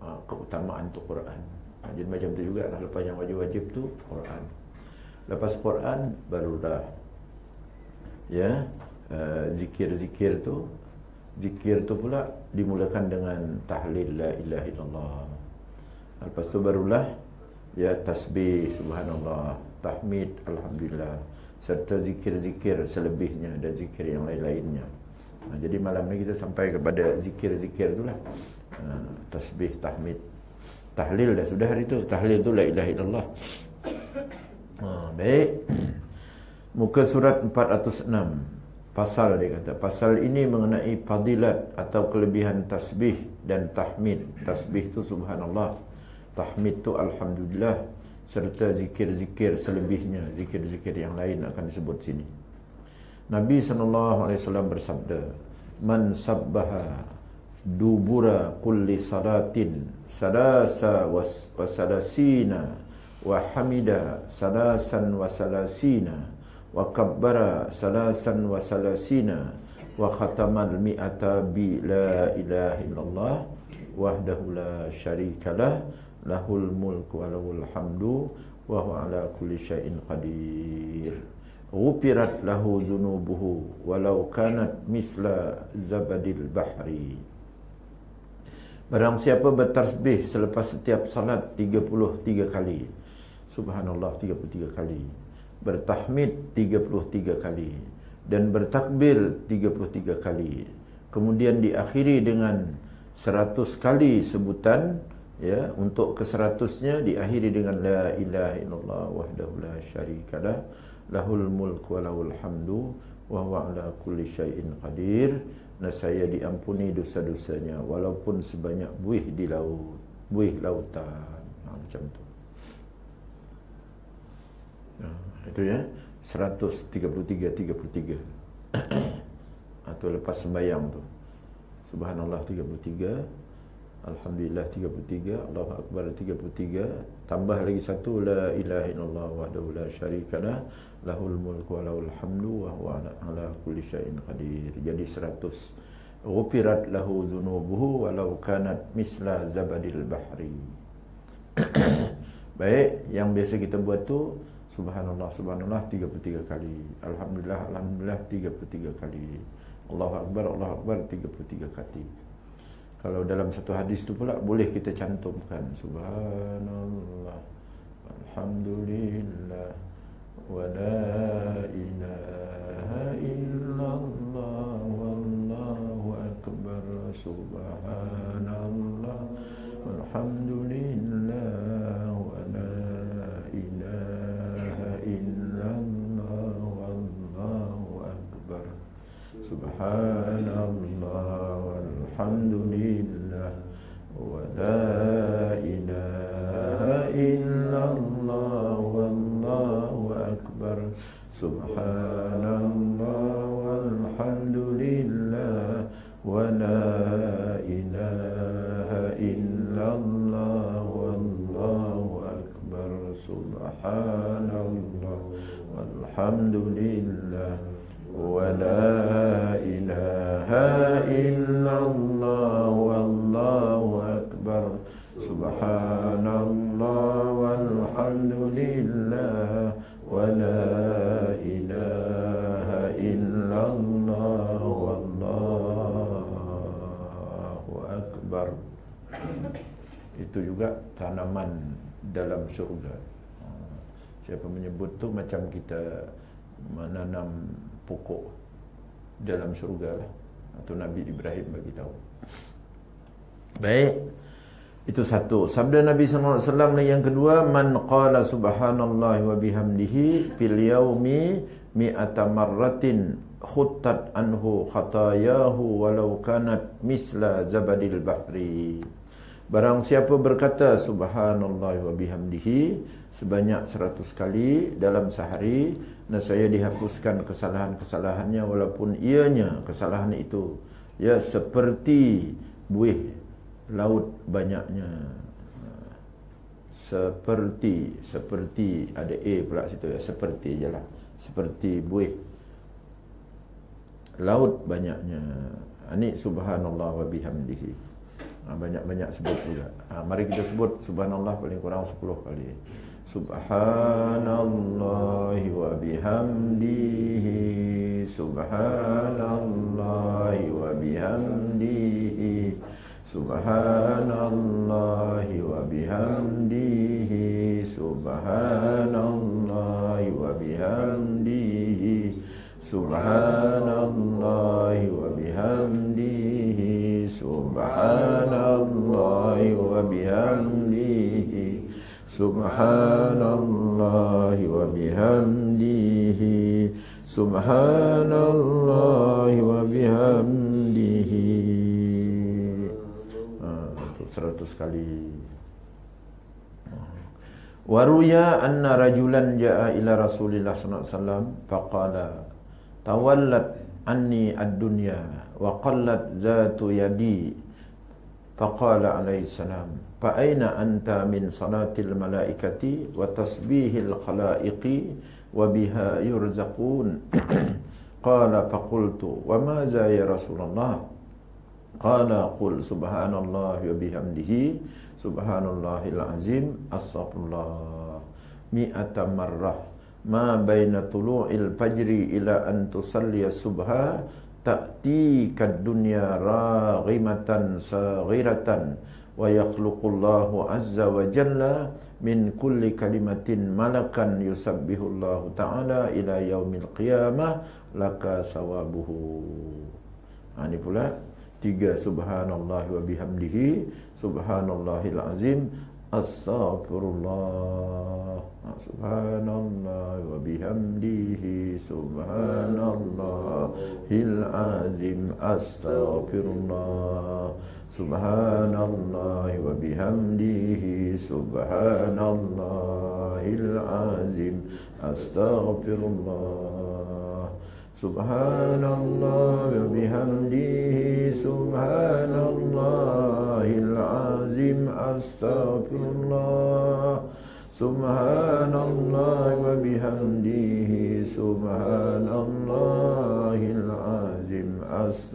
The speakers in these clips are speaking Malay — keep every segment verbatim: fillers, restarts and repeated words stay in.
uh, keutamaan tu Quran. Ha, jadi macam tu juga lah. Lepas yang wajib-wajib tu Quran. Lepas Quran barulah ya uh, zikir-zikir tu. Zikir tu pula dimulakan dengan tahlil la ilaha illallah. Lepas tu barulah ya tasbih subhanallah, tahmid alhamdulillah, serta zikir-zikir selebihnya dan zikir yang lain-lainnya. Ha, jadi malam ni kita sampai kepada zikir-zikir itulah. Ha, tasbih, tahmid, tahlil dah sudah hari tu. Tahlil tu la ilaha illallah. Ha, baik. Muka surat empat ratus enam. Pasal dia kata, pasal ini mengenai fadilat atau kelebihan tasbih dan tahmid. Tasbih tu subhanallah, tahmid tu alhamdulillah, serta zikir-zikir selebihnya, zikir-zikir yang lain akan disebut sini. Nabi sallallahu alaihi wasallam bersabda, man sabbaha dubura kulli salatin sadasa wa salasina wa hamida salasan wa salasina wa kabbara salasan wa salasina wa khatamal mi'ata bi la ilaha illallah wahdahu la syarikalah lahul mulku wa lahul hamdu wa huwa ala kulli syai'in qadir. Ghufirat lahu dzunubuhu walau kanat misla zabadil bahri. Barang siapa bertasbih selepas setiap salat tiga puluh tiga kali, subhanallah tiga puluh tiga kali, bertahmid tiga puluh tiga kali, dan bertakbir tiga puluh tiga kali, kemudian diakhiri dengan seratus kali sebutan, ya, untuk ke seratusnya diakhiri dengan la ilaha illallah wahdahu la syarikalah lahul mulku wa lahul hamdu wa huwa ala kulli syai'in qadir. Nescaya diampuni dosa-dosanya walaupun sebanyak buih di laut, buih lautan. Ha, macam tu. Ha, itu ya, seratus tiga puluh tiga tiga puluh tiga. Atau lepas sembahyang tu. Subhanallah tiga puluh tiga, alhamdulillah tiga puluh tiga, Allahu akbar tiga puluh tiga, tambah lagi satu la ilaha illallah wahdahu la syarikalah lahul mulku wa lahul hamdu wa huwa ala kulli syai'in qadir. Jadi seratus. Ghufirat lahu dzunubuhu walau kanat misla zabadil bahri. Baik, yang biasa kita buat tu subhanallah subhanallah tiga puluh tiga kali, alhamdulillah alhamdulillah tiga puluh tiga kali, Allahu akbar Allahu akbar tiga puluh tiga kali. Kalau dalam satu hadis tu pula boleh kita cantumkan subhanallah alhamdulillah wa la ilaha illallah wallahu akbar subhanallah walhamdulillah wa la ilaha illallah wallahu akbar subhanallah walhamdulillah wa la ilaha illallah wallahu akbar subhanallah walhamdulillah wa la ilaha illallah wallahu akbar subhanallah walhamdulillah wa la ilaha illallah wallahu akbar subhanallah walhamdulillah wa la ilaha illallah wallahu akbar. Itu juga tanaman dalam syurga. Siapa menyebut tu macam kita menanam pokok dalam syurga lah. Atau Nabi Ibrahim bagi tahu. Baik. Itu satu. Sabda Nabi sallallahu alaihi wasallam yang kedua, man qala subhanallahi wa bihamdihi fil yaumi mi'ata marratin khuttat anhu khatayahu walau kanat misla zabadil bahri. Barang siapa berkata subhanallahi wa bihamdihi sebanyak seratus kali dalam sehari, nescaya dihapuskan kesalahan-kesalahannya walaupun ianya kesalahan itu ya seperti buih laut banyaknya. Seperti seperti ada a pula situ ya, seperti jelah, seperti buih laut banyaknya. Ini subhanallah wa bihamdihi. ha, banyak-banyak sebut juga. Ha, mari kita sebut subhanallah paling kurang sepuluh kali. Subhanallahi wa bihamdihi, subhanallahi wa bihamdihi, subhanallahi wa bihamdihi, subhanallahi wa bihamdihi, subhanallahi wa bihamdihi, subhanallahi wa bihamdihi, subhanallahi wa bihamdihi, subhanallahi wa bihamdihi. Seratus kali. Waruya anna rajulan ja'a ila Rasulillah sallallahu alaihi wasallam faqala tawallat anni ad-dunya wa qallat zatu yadi, faqala alaihi salam fa aina anta min salatil malaikati wa tasbihil khalaiqi wa biha yurzaqun. Qala faqultu wa ma za ya Rasulullah? Qala qul subhanallahi wa bihamdihi, subhanallahil azim, astaghfirullah mi'ata marrah ma baina tulu'il fajri ila an tusalliya subha ta'ti kad dunya raghimatan saghiratan wa yakhluqullahu azza wa jalla min kulli kalimatin malakan yusabbihullahu ta'ala ila yaumil qiyamah laka sawabuhu. Ha, ini pula tiga subhanallah wa bihamdihi, subhanallahil azim, astaghfirullah, subhanallah wa bihamdihi, subhanallahil azim, astaghfirullah, subhanallah wa bihamdihi, subhanallahil azim, astaghfirullah, subhanallah wa bihamdihi, subhanallahil azim, astaghfirullah, subhanallah wa bihamdihi, subhanallahil azim,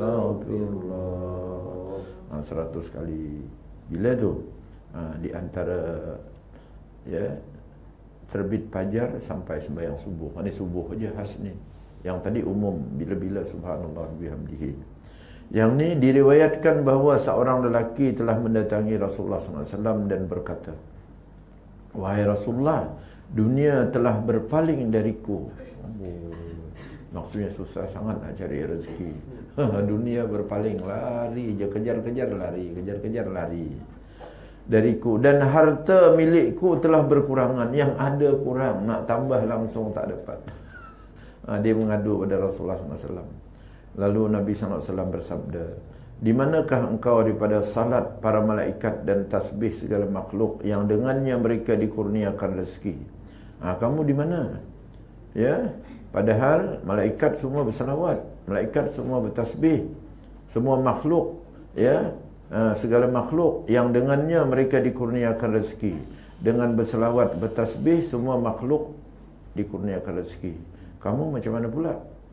astaghfirullah. Ha, seratus kali. Bila tu? Ha, di antara ya terbit fajar sampai sembahyang subuh. Ini subuh aja khas ni. Yang tadi umum bila-bila subhanallah bihamdihi. Yang ni diriwayatkan bahawa seorang lelaki telah mendatangi Rasulullah sallallahu alaihi wasallam dan berkata, wahai Rasulullah, dunia telah berpaling dariku. Oh, maksudnya susah sangat nak cari rezeki. Dunia berpaling, lari je, kejar-kejar lari, kejar-kejar lari dariku, dan harta milikku telah berkurangan, yang ada kurang, nak tambah langsung tak dapat. Ha, dia mengadu pada Rasulullah sallallahu alaihi wasallam. Lalu Nabi sallallahu alaihi wasallam bersabda, di manakah engkau daripada salat para malaikat dan tasbih segala makhluk yang dengannya mereka dikurniakan rezeki? Ha, kamu di mana? Ya, padahal malaikat semua bersalawat, malaikat semua bertasbih, semua makhluk, ya, ha, segala makhluk yang dengannya mereka dikurniakan rezeki. Dengan bersalawat, bertasbih, semua makhluk dikurniakan rezeki. Kamu macam mana pula?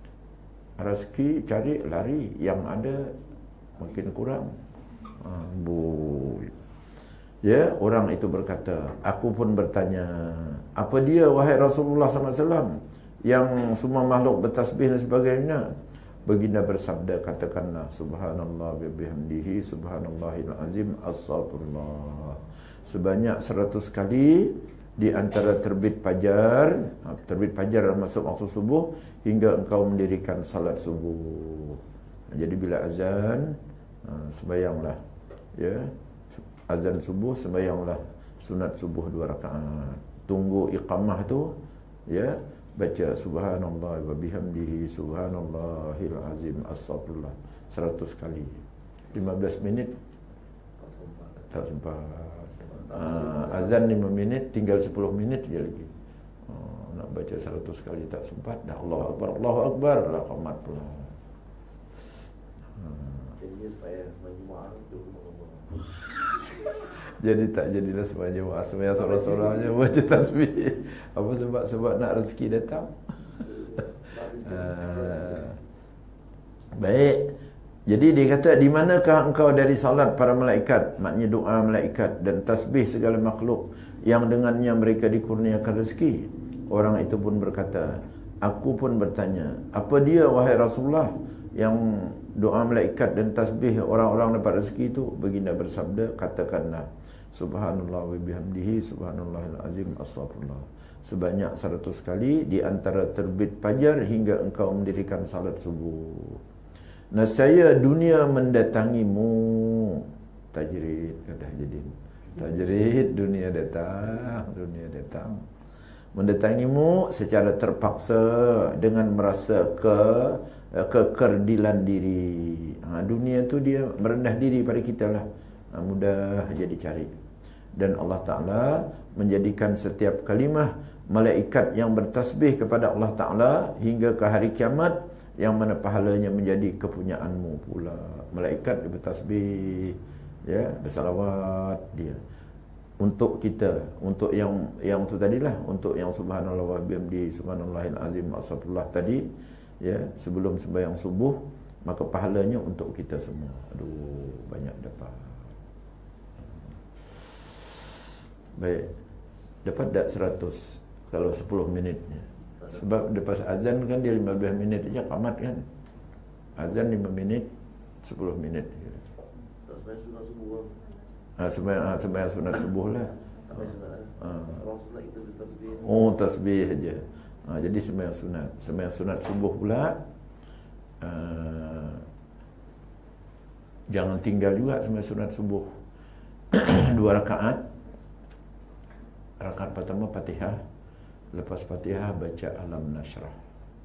Rezeki cari lari, yang ada makin kurang. Ha, bu. Ya, orang itu berkata, aku pun bertanya, apa dia wahai Rasulullah sallallahu alaihi wasallam yang semua makhluk bertasbih dan sebagainya? Baginda bersabda, katakanlah subhanallah wa bihamdihi, subhanallahil azim, astaghfirullah, sebanyak seratus kali di antara terbit fajar, terbit fajar masuk waktu subuh hingga engkau mendirikan salat subuh. Jadi bila azan, sembahyanglah, ya, azan subuh sembahyanglah sunat subuh dua rakaat. Tunggu iqamah tu, ya, baca subhanallah wa bihamdihi, subhanallahil azim, astaghfirullah seratus kali. lima belas minit tak sempat. Uh, azan lima minit, tinggal sepuluh minit je lagi. Uh, nak baca seratus kali tak sempat. Dah Allahu Akbar, Allahu Akbar, lah qamat pula. Jadi supaya sembahyang Jumaat tu. Jadi tak jadilah sembahyang Jumaat, sembahyang sorang-sorangnya baca tasbih. Apa sebab? Sebab nak rezeki datang. uh, baik. Jadi dia kata, di manakah engkau dari salat para malaikat, maknanya doa malaikat, dan tasbih segala makhluk yang dengannya mereka dikurniakan rezeki? Orang itu pun berkata, aku pun bertanya, apa dia wahai Rasulullah yang doa malaikat dan tasbih orang-orang dapat rezeki itu? Baginda bersabda, katakanlah subhanallah wa bihamdihi subhanallahil azim astaghfirullah sebanyak seratus kali di antara terbit fajar hingga engkau mendirikan salat subuh. Nasaya dunia mendatangimu. Tajrid, kata Hajiddin. Tajrid, dunia datang, dunia datang. Mendatangimu secara terpaksa dengan merasa ke kekerdilan diri. Ha, dunia tu dia merendah diri pada kita lah. Ha, mudah jadi cari. Dan Allah Ta'ala menjadikan setiap kalimah malaikat yang bertasbih kepada Allah Ta'ala hingga ke hari kiamat, yang mana pahalanya menjadi kepunyaanmu pula. Malaikat bertasbih, ya, bersalawat dia untuk kita, untuk yang yang tu tadilah, untuk yang subhanallah wa bihamdi subhanallahil azim astagfirullah tadi, ya, sebelum sembahyang subuh, maka pahalanya untuk kita semua. Aduh, banyak dapat. Baik. Dapat tak seratus kalau sepuluh minitnya? Sebab lepas azan kan dia lima belas minit aja qamat kan. Azan lima minit, sepuluh minit. Tak sembahyang sunat subuh. Ah, sembahyang ah, sembahyang sunat subuh lah. Tak sembahyang sunat. Ah. Orang sunat kita tasbih. Oh, tasbih aja. Ah, jadi sembahyang sunat. Sembahyang sunat subuh pula ah, jangan tinggal juga sembahyang sunat subuh. Dua rakaat. Rakaat pertama Fatihah, lepas Fatihah baca Alam Nashrah.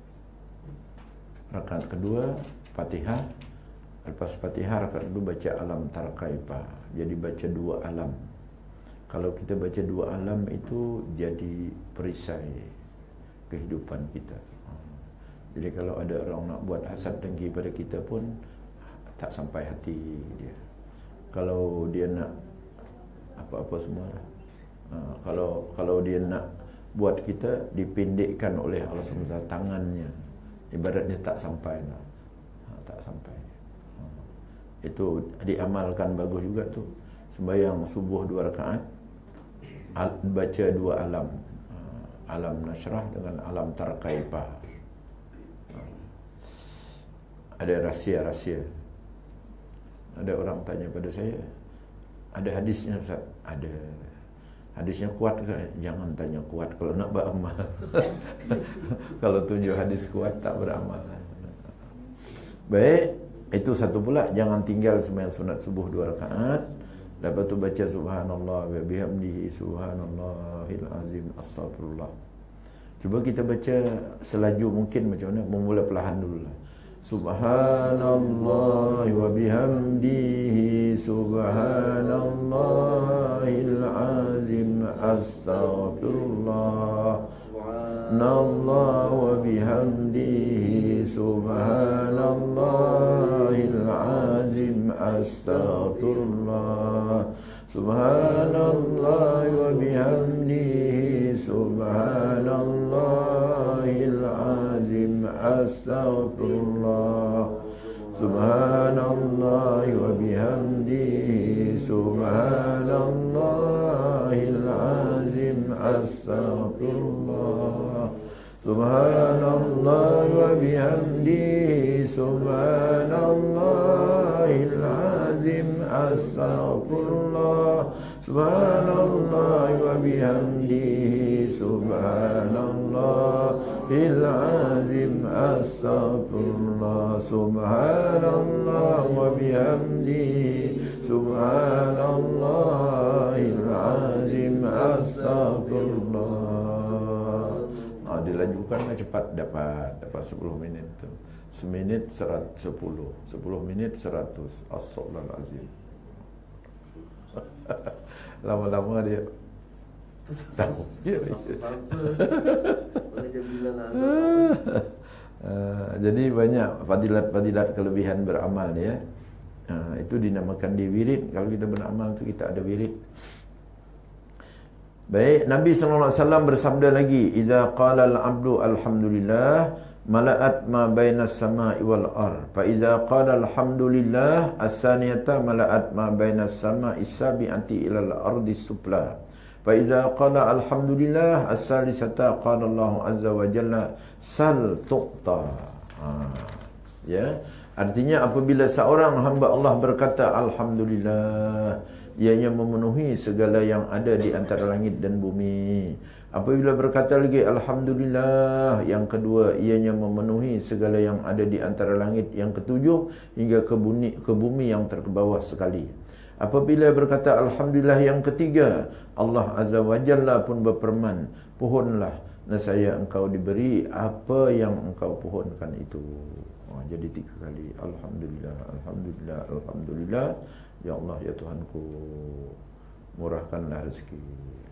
Rakaat kedua Fatihah, lepas Fatihah rakaat kedua baca Alam Tarqaipa. Jadi baca dua alam. Kalau kita baca dua alam itu jadi perisai kehidupan kita. Jadi kalau ada orang nak buat hasad dengki pada kita pun tak sampai hati dia. Kalau dia nak apa-apa semualah. Ha, kalau kalau dia nak buat kita dipendekkan oleh Allah subhanahu wa taala tangannya, ibarat dia tak sampai lah. Ha, tak sampai. Ha, itu diamalkan bagus juga tu. Sembahyang subuh dua rakaat, al, baca dua alam, ha, Alam Nashrah dengan Alam Tarqaipa. Ha, ada rahsia-rahsia. Ada orang tanya pada saya, ada hadisnya Ustaz? Ada. Hadisnya kuat ke? Jangan tanya kuat kalau nak beramal. Kalau tujuh hadis kuat tak beramal. Baik, itu satu pula, jangan tinggal sembahyang sunat subuh dua rakaat. Lepas tu baca subhanallah wa bihamdihi subhanallahil azim astagfirullah. Cuba kita baca selaju mungkin macam mana, memula perlahan dulu lah. Subhanallah wa bihamdihi subhanallahil azim astaghfirullah. Subhanallah wa bihamdihi subhanallahil azim astaghfirullah. Subhanallah wa bihamdihi subhanallahil azim astaghfirullah. Subhanallah wa bihamdihi subhanallahil azim astaghfirullah. Subhanallah wa bihamdihi subhanallahil azim astaghfirullah. Subhanallah wa bihamdihi subhanallahil azim astaghfirullah. Subhanallah wa bihamdihi subhanallahil azim astaghfirullah. Ha, dilanjutkanlah cepat, dapat dapat sepuluh minit tu. Seminit seratus, sepuluh, sepuluh minit seratus. Astagfirullahalazim. Lama-lama dia tahu. Uh, jadi banyak fadilat-fadilat kelebihan beramal ya. Uh, itu dinamakan di wirid. Kalau kita beramal tu kita ada wirid. Baik, Nabi sallallahu alaihi wasallam bersabda lagi, "Iza qala al-'abdu alhamdulillah mala'at ma bainas sama'i wal ard. Fa idza qala alhamdulillah as-saniyata mala'at ma bainas sama'i sabi'ati ila al-ardi sufla. Fa idza qala alhamdulillah as-salisata qala Allah azza wa jalla sal tuqta. Ha. Ya. Artinya apabila seorang hamba Allah berkata alhamdulillah, ianya memenuhi segala yang ada di antara langit dan bumi. Apabila berkata lagi alhamdulillah, yang kedua, ianya memenuhi segala yang ada di antara langit. Yang ketujuh, hingga ke bumi, ke bumi yang terbawah sekali. Apabila berkata alhamdulillah yang ketiga, Allah azza wa jalla pun berfirman, pohonlah nescaya engkau diberi apa yang engkau pohonkan itu. Oh, jadi tiga kali alhamdulillah, alhamdulillah, alhamdulillah. Ya Allah, ya Tuhanku, murahkanlah rezeki.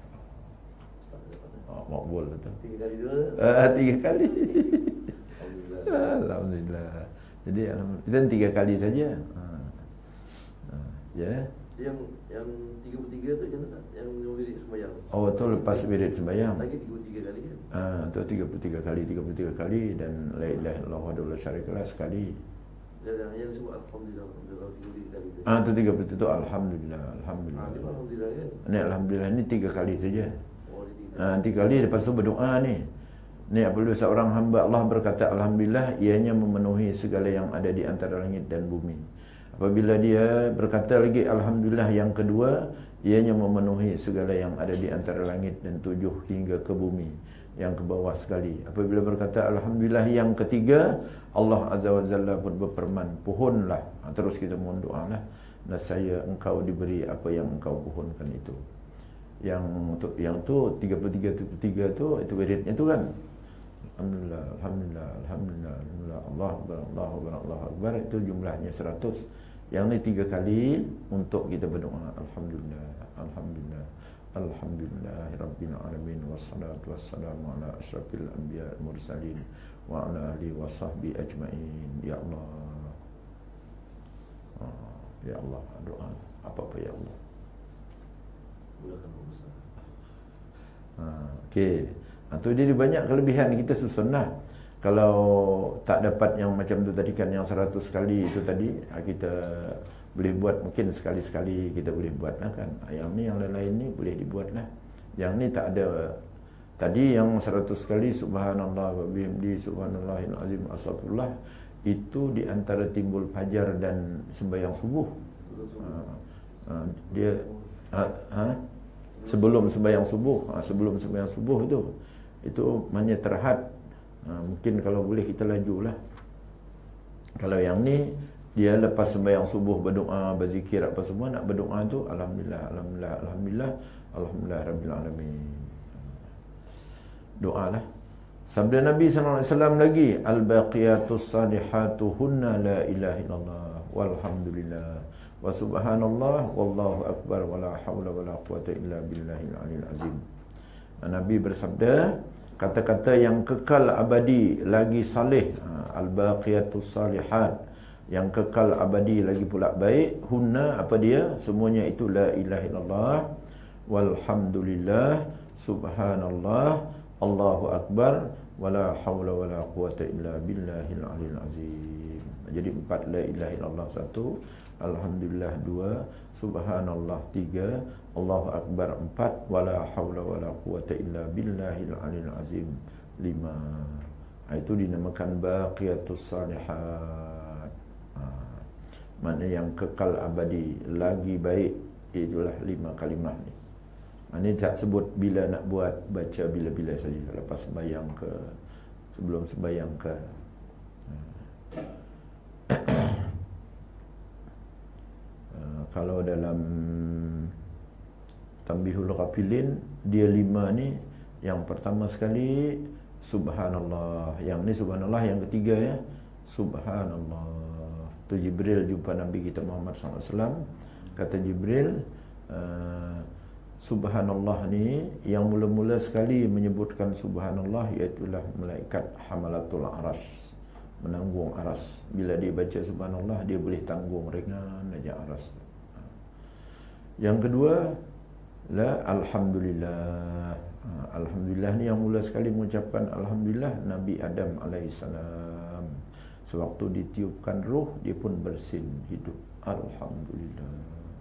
Oh, makbul tu. Tiga kali dulu. Ah, tiga kali. Alhamdulillah. Alhamdulillah. Jadi alhamdulillah itu tiga kali saja. Ha. Ha. Ya. Yang yang tiga puluh tiga tu jangan Ustaz, yang wirid sembahyang. Oh, tu lepas wirid sembahyang. Lagi tiga puluh tiga kali kan? Ah, tu tiga puluh tiga kali, tiga puluh tiga kali dan la ilaha illallah wahdahu la syarikalah sekali. Dan yang disebut alhamdulillah, alhamdulillah tiga puluh tiga kali tu. Ah, tu tiga puluh tiga tu alhamdulillah, alhamdulillah. Ah, ni pun alhamdulillah kan? Ni alhamdulillah ni tiga kali saja. Oh, dia tiga. Ah, tiga kali lepas tu berdoa ni. Ni apabila seorang hamba Allah berkata alhamdulillah, ianya memenuhi segala yang ada di antara langit dan bumi. Apabila dia berkata lagi alhamdulillah yang kedua, ianya memenuhi segala yang ada di antara langit dan tujuh hingga ke bumi yang ke bawah sekali. Apabila berkata alhamdulillah yang ketiga, Allah azza wa jalla pun berfirman, pohonlah. Ha, terus kita mohon doalah, nescaya engkau diberi apa yang engkau pohonkan itu. Yang tu yang tu tiga puluh tiga tiga tu itu wiridnya tu kan. Alhamdulillah, alhamdulillah, alhamdulillah, alhamdulillah, Allah akbar, Allah akbar, Allah akbar, itu jumlahnya seratus. Yang ni tiga kali untuk kita berdoa alhamdulillah, alhamdulillah, alhamdulillah rabbil alamin, wassalatu wassalamu ala asyrafil anbiya wal mursalin wa ala alihi washabbi ajmain. Ya Allah, oh, ya Allah, doa apa-apa ya Allah. Mulakan usaha. Ha, okey. Atau jadi banyak kelebihan kita susun lah. Kalau tak dapat yang macam tu tadi kan, yang seratus kali itu tadi, kita boleh buat mungkin sekali-sekali kita boleh buat lah kan. Yang ni, yang lain-lain ni boleh dibuat lah. Yang ni tak ada. Tadi yang seratus kali subhanallah wa bihamdi subhanallahil azim astagfirullah, itu di antara timbul fajar dan sembahyang subuh. Ha, ha, dia ha, ha? sebelum sembahyang subuh, ha, sebelum sembahyang subuh itu itu maknanya terhad. Ha, mungkin kalau boleh kita lajulah. Kalau yang ni dia lepas sembahyang subuh berdoa, berzikir apa semua, nak berdoa tu alhamdulillah, alhamdulillah, alhamdulillah, alhamdulillah rabbil alamin. Doalah. Sabda Nabi sallallahu alaihi wasallam lagi, al-baqiyatus salihatu hunna la ilaha illallah walhamdulillah wa subhanallah wallahu akbar wa la haula wa la quwata illa billahil aliyil azim. Nabi bersabda, kata-kata yang kekal abadi lagi salih, al-baqiyatus salihat, yang kekal abadi lagi pula baik, hunna apa dia? Semuanya itu la ilaha illallah walhamdulillah subhanallah Allahu akbar wala haula wala quwata illa billahil aliyil azim. Jadi empat la ilaha illallah satu, alhamdulillah dua, subhanallah tiga, Allahu akbar empat, wala haula wala quwata illa billahil aliyil azim lima. Itu dinamakan baqiyatus salihat. Ha. Mana yang kekal abadi lagi baik, itulah lima kalimah ni. Ini tak sebut bila nak buat, baca bila-bila saja, lepas sembahyang ke, sebelum sembahyang ke. uh, Kalau dalam Tanbihul Ghafilin, dia lima ni. Yang pertama sekali subhanallah, yang ni subhanallah, yang ketiga ya subhanallah. Tu Jibril jumpa Nabi kita Muhammad sallallahu alaihi wasallam. Kata Jibril, uh, subhanallah ni yang mula-mula sekali menyebutkan subhanallah iaitulah malaikat hamalatul aras, menanggung aras. Bila dia baca subhanallah, dia boleh tanggung ringan aja aras. Yang kedua la alhamdulillah. Ha, Alhamdulillah ni yang mula sekali mengucapkan Alhamdulillah Nabi Adam alaihissalam. Sewaktu ditiupkan roh, dia pun bersin hidup. Alhamdulillah.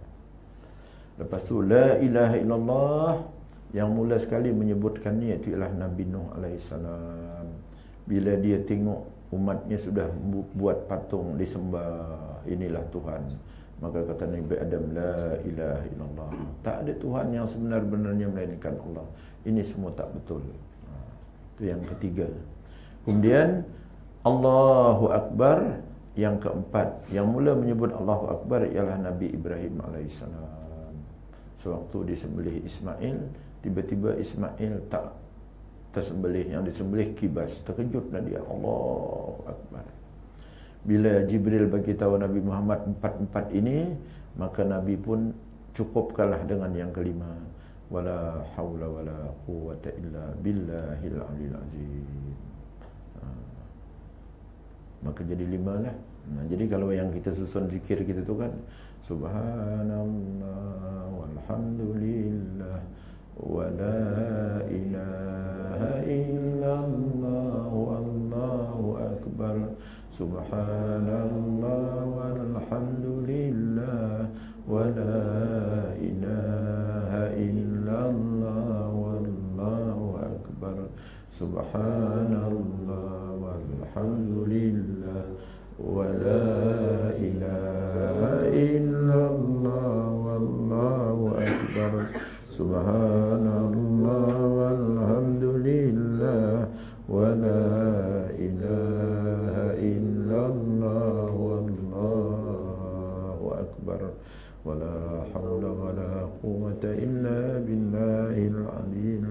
Lepas tu la ilaha illallah, yang mula sekali menyebutkan ni iaitu ialah Nabi Nuh alaihissalam. Bila dia tengok umatnya sudah buat patung disembah, inilah Tuhan, maka kata Nabi Adam, la ilaha illallah, tak ada Tuhan yang sebenar-benarnya melainkan Allah. Ini semua tak betul. Itu yang ketiga. Kemudian Allahu Akbar, yang keempat, yang mula menyebut Allahu Akbar ialah Nabi Ibrahim alaihissalam. Sewaktu disembelih Ismail, tiba-tiba Ismail tak tersembelih, yang disembelih kibas. Terkejutlah dia, Allahu Akbar. Bila Jibril bagi tahu Nabi Muhammad empat-empat ini, maka Nabi pun cukupkanlah dengan yang kelima, wala haula wala quwwata illa billahil aliyil azim. Ha. Maka jadi lima lah. Nah, jadi kalau yang kita susun zikir kita tu kan, subhanallah walhamdulillah wala ilaha illallah wallahu akbar, subhanallah walhamdulillah wala ilaha illallah wallahu akbar, subhanallah walhamdulillah wala ilaha illallah wallahu akbar, subhanallah walhamdulillah wala ilaha illallah wallahu akbar, wala hawla wala quwwata illa billahil aliyil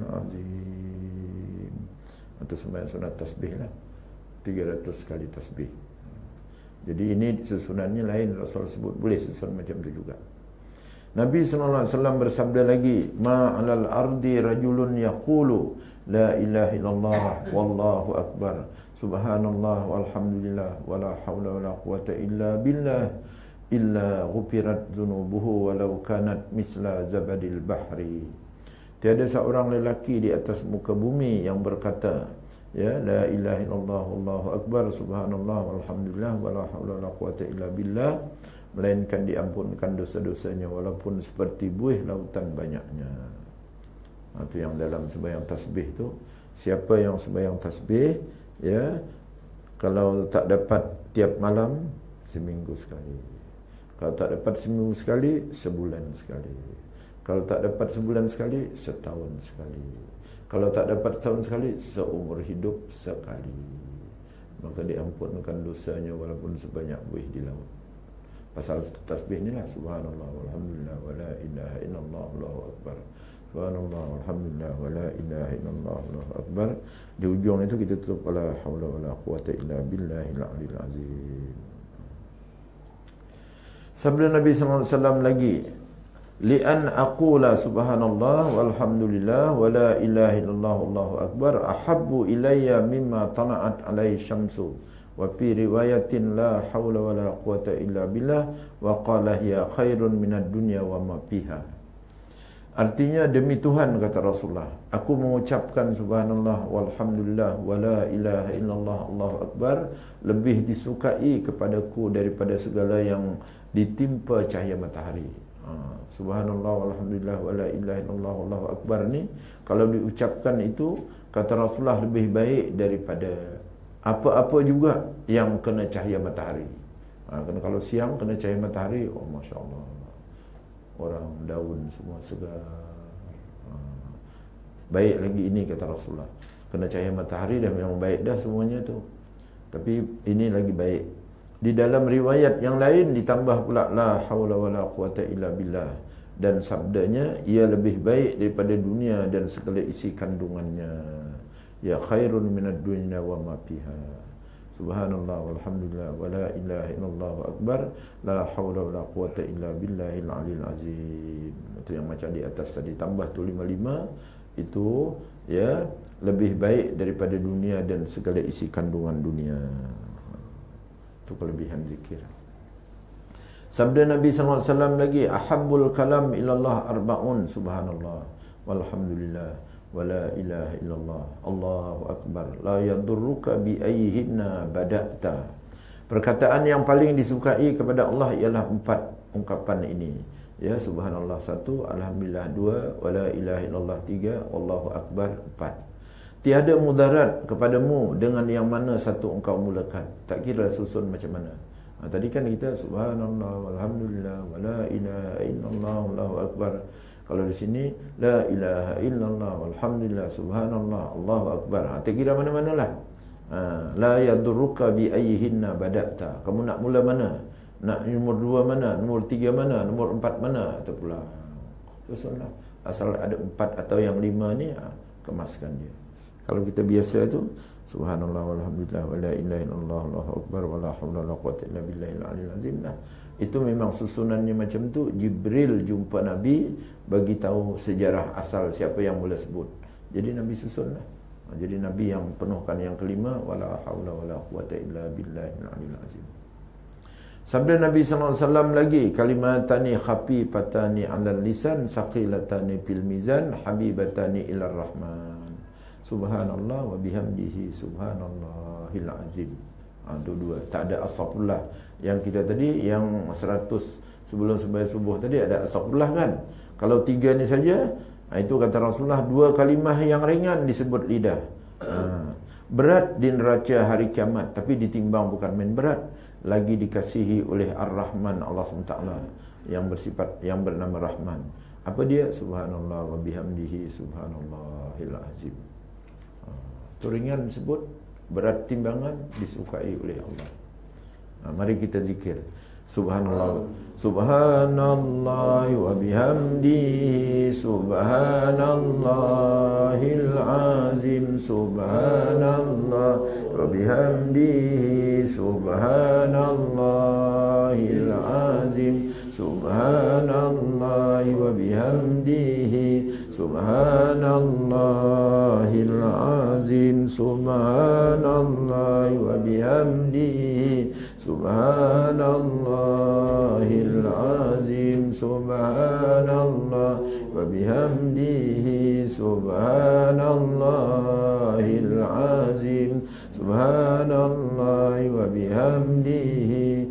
azim. Itu sembahyang sunat tasbih lah, tiga ratus kali tasbih. Jadi ini susunannya lain, Rasul sebut boleh susun macam tu juga. Nabi sallallahu alaihi wasallam bersabda lagi, ma 'alal ardi rajulun yaqulu la ilaha illallah wallahu akbar, subhanallah walhamdulillah wala haula wala quwwata illa billah, illa ghufirat dzunubuhu walau kanat misla zabadil bahri. Tiada seorang lelaki di atas muka bumi yang berkata, ya, la ilaha illallah wallahu akbar, subhanallah walhamdulillah wala haula wala quwwata illa billah, melainkan diampunkan dosa-dosanya walaupun seperti buih lautan banyaknya. Itu yang dalam sembahyang tasbih tu. Siapa yang sembahyang tasbih, ya, kalau tak dapat tiap malam, seminggu sekali. Kalau tak dapat seminggu sekali, sebulan sekali. Kalau tak dapat sebulan sekali, setahun sekali. Kalau tak dapat setahun sekali, seumur hidup sekali. Maka diampunkan dosanya walaupun sebanyak buih di laut. Pasal tasbih ni lah, subhanallah walhamdulillah wala ilaha illallah wallahu akbar, subhanallah walhamdulillah wala ilaha illallah wallahu akbar. Di ujung itu kita tutup wala haula wala quwwata illa billahil aliyil azim. Sabda Nabi sallallahu alaihi wasallam lagi, li an aqula subhanallah walhamdulillah wala ilaha illallah wallahu akbar ahabbu ilayya mimma tana'at alaihi syamsu, wa fi riwayatin la haula wala quwwata illa billah, wa qala hiya khairun minad dunya wa ma fiha. Artinya, demi Tuhan, kata Rasulullah, aku mengucapkan subhanallah walhamdulillah wala ilaha illallah allahu akbar lebih disukai kepadaku daripada segala yang ditimpa cahaya matahari. Ha, subhanallah walhamdulillah wala ilaha illallah allahu akbar ni kalau diucapkan itu, kata Rasulullah, lebih baik daripada apa-apa juga yang kena cahaya matahari. Ha, kena kalau siang kena cahaya matahari, oh Masya Allah, orang daun semua segar. Ha, baik lagi ini, kata Rasulullah, kena cahaya matahari dah memang baik dah semuanya tu, tapi ini lagi baik. Di dalam riwayat yang lain ditambah pula la haula wala quwata illa billah, dan sabdanya, ia lebih baik daripada dunia dan segala isi kandungannya, ya khairun minad dunya wa ma fiha, subhanallah walhamdulillah wala ilaha illallah akbar, la haula wala quwata illa billahil aliyil azim. Itu yang macam di atas tadi, tambah tu lima lima itu, ya, lebih baik daripada dunia dan segala isi kandungan dunia. Itu kelebihan zikir. Sabda Nabi sallallahu alaihi wasallam lagi, ahabbul kalam ilallah arba'un, subhanallah walhamdulillah wala ilaha illallah, Allahu akbar, la yadurruka bi ayyihinna bada'ta. Perkataan yang paling disukai kepada Allah ialah empat ungkapan ini. Ya, subhanallah satu, alhamdulillah dua, wala ilaha illallah tiga, wallahu akbar empat. Tiada mudarat kepadamu dengan yang mana satu engkau mulakan, tak kira susun macam mana. Ha, tadi kan kita subhanallah walhamdulillah wala ilaha illallah wallahu akbar. Kalau di sini la ilaha illallah walhamdulillah subhanallah Allahu akbar. Ha, tak kira mana-manalah. Ha, la yadurruka bi ayyihinna bada'ta. Kamu nak mula mana? Nak nombor dua mana? Nombor tiga mana? Nombor empat mana? Itu pula. Susunlah. Asal ada empat atau yang lima ni, ha, kemaskan dia. Kalau kita biasa tu subhanallah walhamdulillah wala ilaha illallah Allahu akbar wala haula wala quwwata illa billahil aliyil azim. Nah, itu memang susunannya macam tu. Jibril jumpa Nabi, bagi tahu sejarah asal siapa yang mula sebut. Jadi Nabi susunlah. Jadi Nabi yang penuhkan yang kelima, wala haula wala quwwata illa billahil aliyil azim. Sabda Nabi sallallahu alaihi wasallam lagi, kalimatani khafifatani 'alal lisan saqilatani fil mizan habibatani ilar rahman. Subhanallah wa bihamdihi subhanallahil azim. Ha, itu dua. Tak ada astagfirullah. Yang kita tadi, yang seratus sebelum sembahyang subuh tadi ada astagfirullah kan. Kalau tiga ni saja, ha, itu kata Rasulullah, dua kalimah yang ringan disebut lidah. Ha, berat di neraca hari kiamat, tapi ditimbang bukan main berat. Lagi dikasihi oleh Ar-Rahman, Allah subhanahu wa taala, yang bersifat, yang bernama Rahman. Apa dia? Subhanallah wa bihamdihi subhanallahil azim. Itu ringan disebut, berat timbangan disukai oleh Allah. Ha, mari kita zikir. Subhanallah, subhanallah wa bihamdihi subhanallahil azim, subhanallah wa bihamdihi subhanallahil azim, subhanallah wa bihamdihi subhanallahil azim, subhanallah wa bihamdihi subhanallahil azim, subhanallah wa bihamdihi subhanallahil azim, subhanallah wa bihamdihi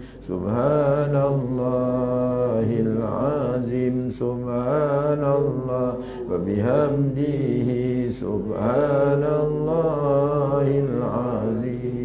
subhanallahil azim, subhanallah wa bihamdihi subhanallahil azim.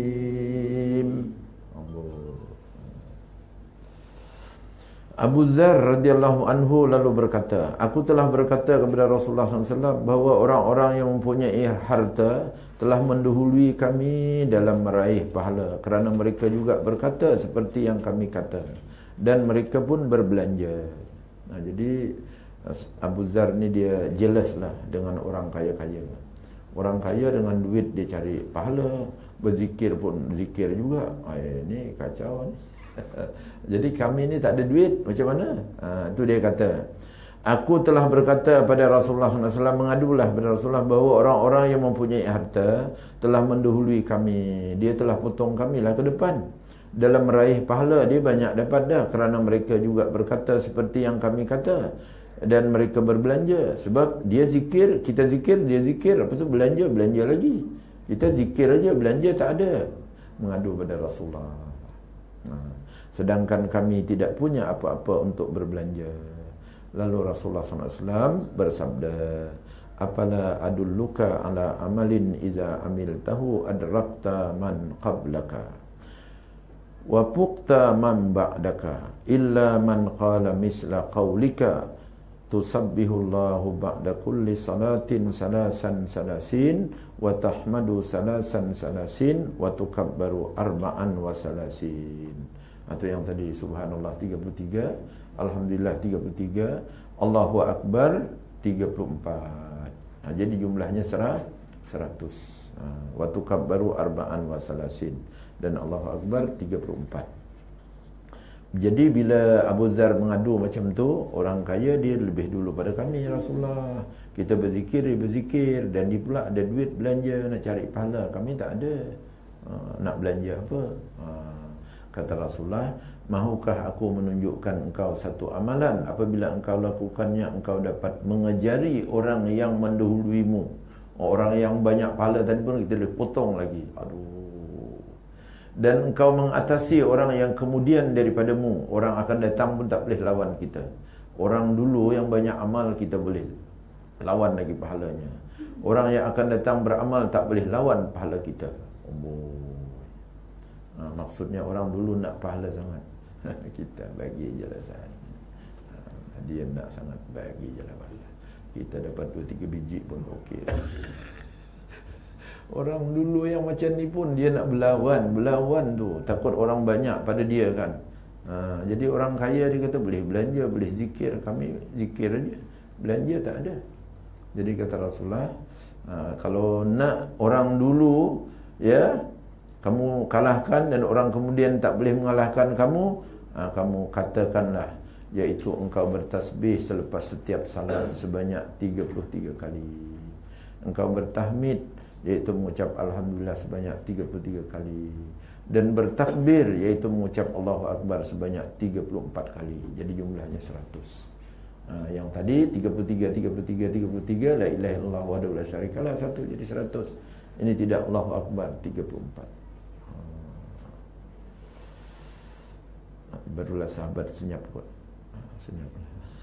Abu Dzar radhiyallahu anhu lalu berkata, aku telah berkata kepada Rasulullah sallallahu alaihi wasallam bahawa orang-orang yang mempunyai harta telah mendahului kami dalam meraih pahala, kerana mereka juga berkata seperti yang kami kata, dan mereka pun berbelanja. Nah, jadi Abu Dzar ni dia jealous lah dengan orang kaya-kaya. Orang kaya dengan duit dia cari pahala, berzikir pun zikir juga. Ay, ni kacau ni. Jadi kami ni tak ada duit, macam mana? Ha, itu dia kata, aku telah berkata pada Rasulullah sallallahu alaihi wasallam, mengadulah pada Rasulullah bahawa orang-orang yang mempunyai harta telah mendahului kami. Dia telah potong kami lah ke depan. Dalam meraih pahala dia banyak dapat dah, kerana mereka juga berkata seperti yang kami kata, dan mereka berbelanja. Sebab dia zikir, kita zikir, dia zikir, lepas tu belanja, belanja lagi. Kita zikir aja, belanja tak ada. Mengadu pada Rasulullah. Nah, sedangkan kami tidak punya apa-apa untuk berbelanja. Lalu Rasulullah sallallahu alaihi wasallam bersabda, apala adulluka ala amalin iza amiltahu adrakta man qablaka wa puqta man ba'daka illa man qala misla qawlika tusabbihullahu ba'da kulli salatin salasan salasin wa tahmadu salasan salasin wa tukabbaru arba'an wa salasin. Atau yang tadi subhanallah tiga puluh tiga, alhamdulillah tiga puluh tiga, Allahu akbar tiga puluh empat. Ha, jadi jumlahnya seratus. Ha, wa tukabbaru arba'an wa salasin, dan Allahu akbar tiga puluh empat. Jadi bila Abu Dzar mengadu macam tu, orang kaya dia lebih dulu pada kami, Rasulullah. Kita berzikir, dia berzikir, dan dia pula ada duit belanja, nak cari pahala. Kami tak ada. Ha, nak belanja apa? Ha, Kata Rasulullah, mahukah aku menunjukkan engkau satu amalan, apabila engkau lakukannya, engkau dapat mengejari orang yang mendahuluimu. Orang yang banyak pahala tadi pun kita boleh potong lagi. Aduh. Dan engkau mengatasi orang yang kemudian daripadamu. Orang akan datang pun tak boleh lawan kita. Orang dulu yang banyak amal kita boleh lawan lagi pahalanya. Orang yang akan datang beramal tak boleh lawan pahala kita. Oh. Ha, maksudnya orang dulu nak pahala sangat. Kita bagi je lah sahaja. Ha, dia nak sangat bagi je lah pahala. Kita dapat dua tiga biji pun okey. Orang dulu yang macam ni pun dia nak berlawan. Berlawan tu takut orang banyak pada dia kan. Ha, jadi orang kaya dia kata boleh belanja, boleh zikir. Kami zikir aja, belanja tak ada. Jadi kata Rasulullah, ha, kalau nak orang dulu ya kamu kalahkan dan orang kemudian tak boleh mengalahkan kamu, ha, kamu katakanlah, iaitu engkau bertasbih selepas setiap salat sebanyak tiga puluh tiga kali. Engkau bertahmid, iaitu mengucap Alhamdulillah sebanyak tiga puluh tiga kali. Dan bertakbir, iaitu mengucap Allahu Akbar sebanyak tiga puluh empat kali. Jadi jumlahnya seratus. Ha, yang tadi tiga puluh tiga, tiga puluh tiga, tiga puluh tiga, la ilaha illallah wahdahu la syarikalah, satu jadi seratus. Ini tidak Allahu Akbar tiga puluh empat. Barulah sahabat senyap kot. Senyap.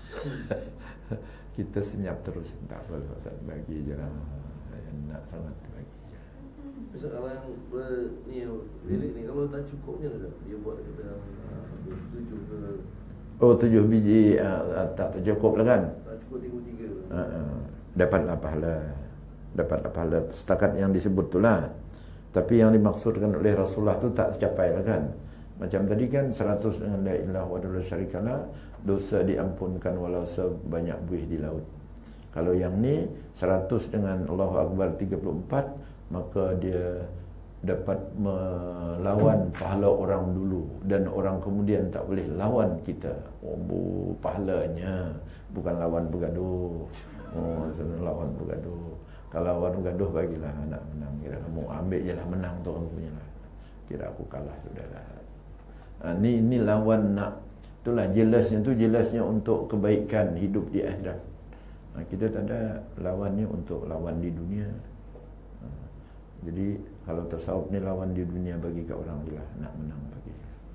Kita senyap terus. Tak apa, Ustaz, bagi je lah. Nak sangat bagi je. Ustaz, kalau yang ber, ni, lirik ni, kalau tak cukupnya Ustaz, dia buat kita tujuh ke? Oh, tujuh biji uh, tak tercukup lah kan? Tak cukup tiga puluh tiga. uh, uh, Dapatlah pahala. Dapatlah pahala setakat yang disebut tu lah. Tapi yang dimaksudkan oleh Rasulullah tu tak tercapai lah kan? Macam tadi kan seratus dengan la ilaha wahdahu la syarikalah, dosa diampunkan walau sebanyak buih di laut. Kalau yang ni seratus dengan Allahu Akbar tiga puluh empat, maka dia dapat melawan pahala orang dulu, dan orang kemudian tak boleh lawan kita. Oh, bu, pahalanya bukan lawan bergaduh. Oh, senang lawan bergaduh. Kalau lawan bergaduh, bagilah nak menang. Kira kamu ambil je lah, menang tu kamu punya lah. Kira aku kalah sudahlah. Ha, ni ini lawan nak. Itulah jelasnya tu, jelasnya untuk kebaikan hidup di akhirat. Ha, kita tak ada lawannya untuk lawan di dunia. Ha, jadi kalau tasawuf ni lawan di dunia, bagi ke orang dia lah, nak menang bagi.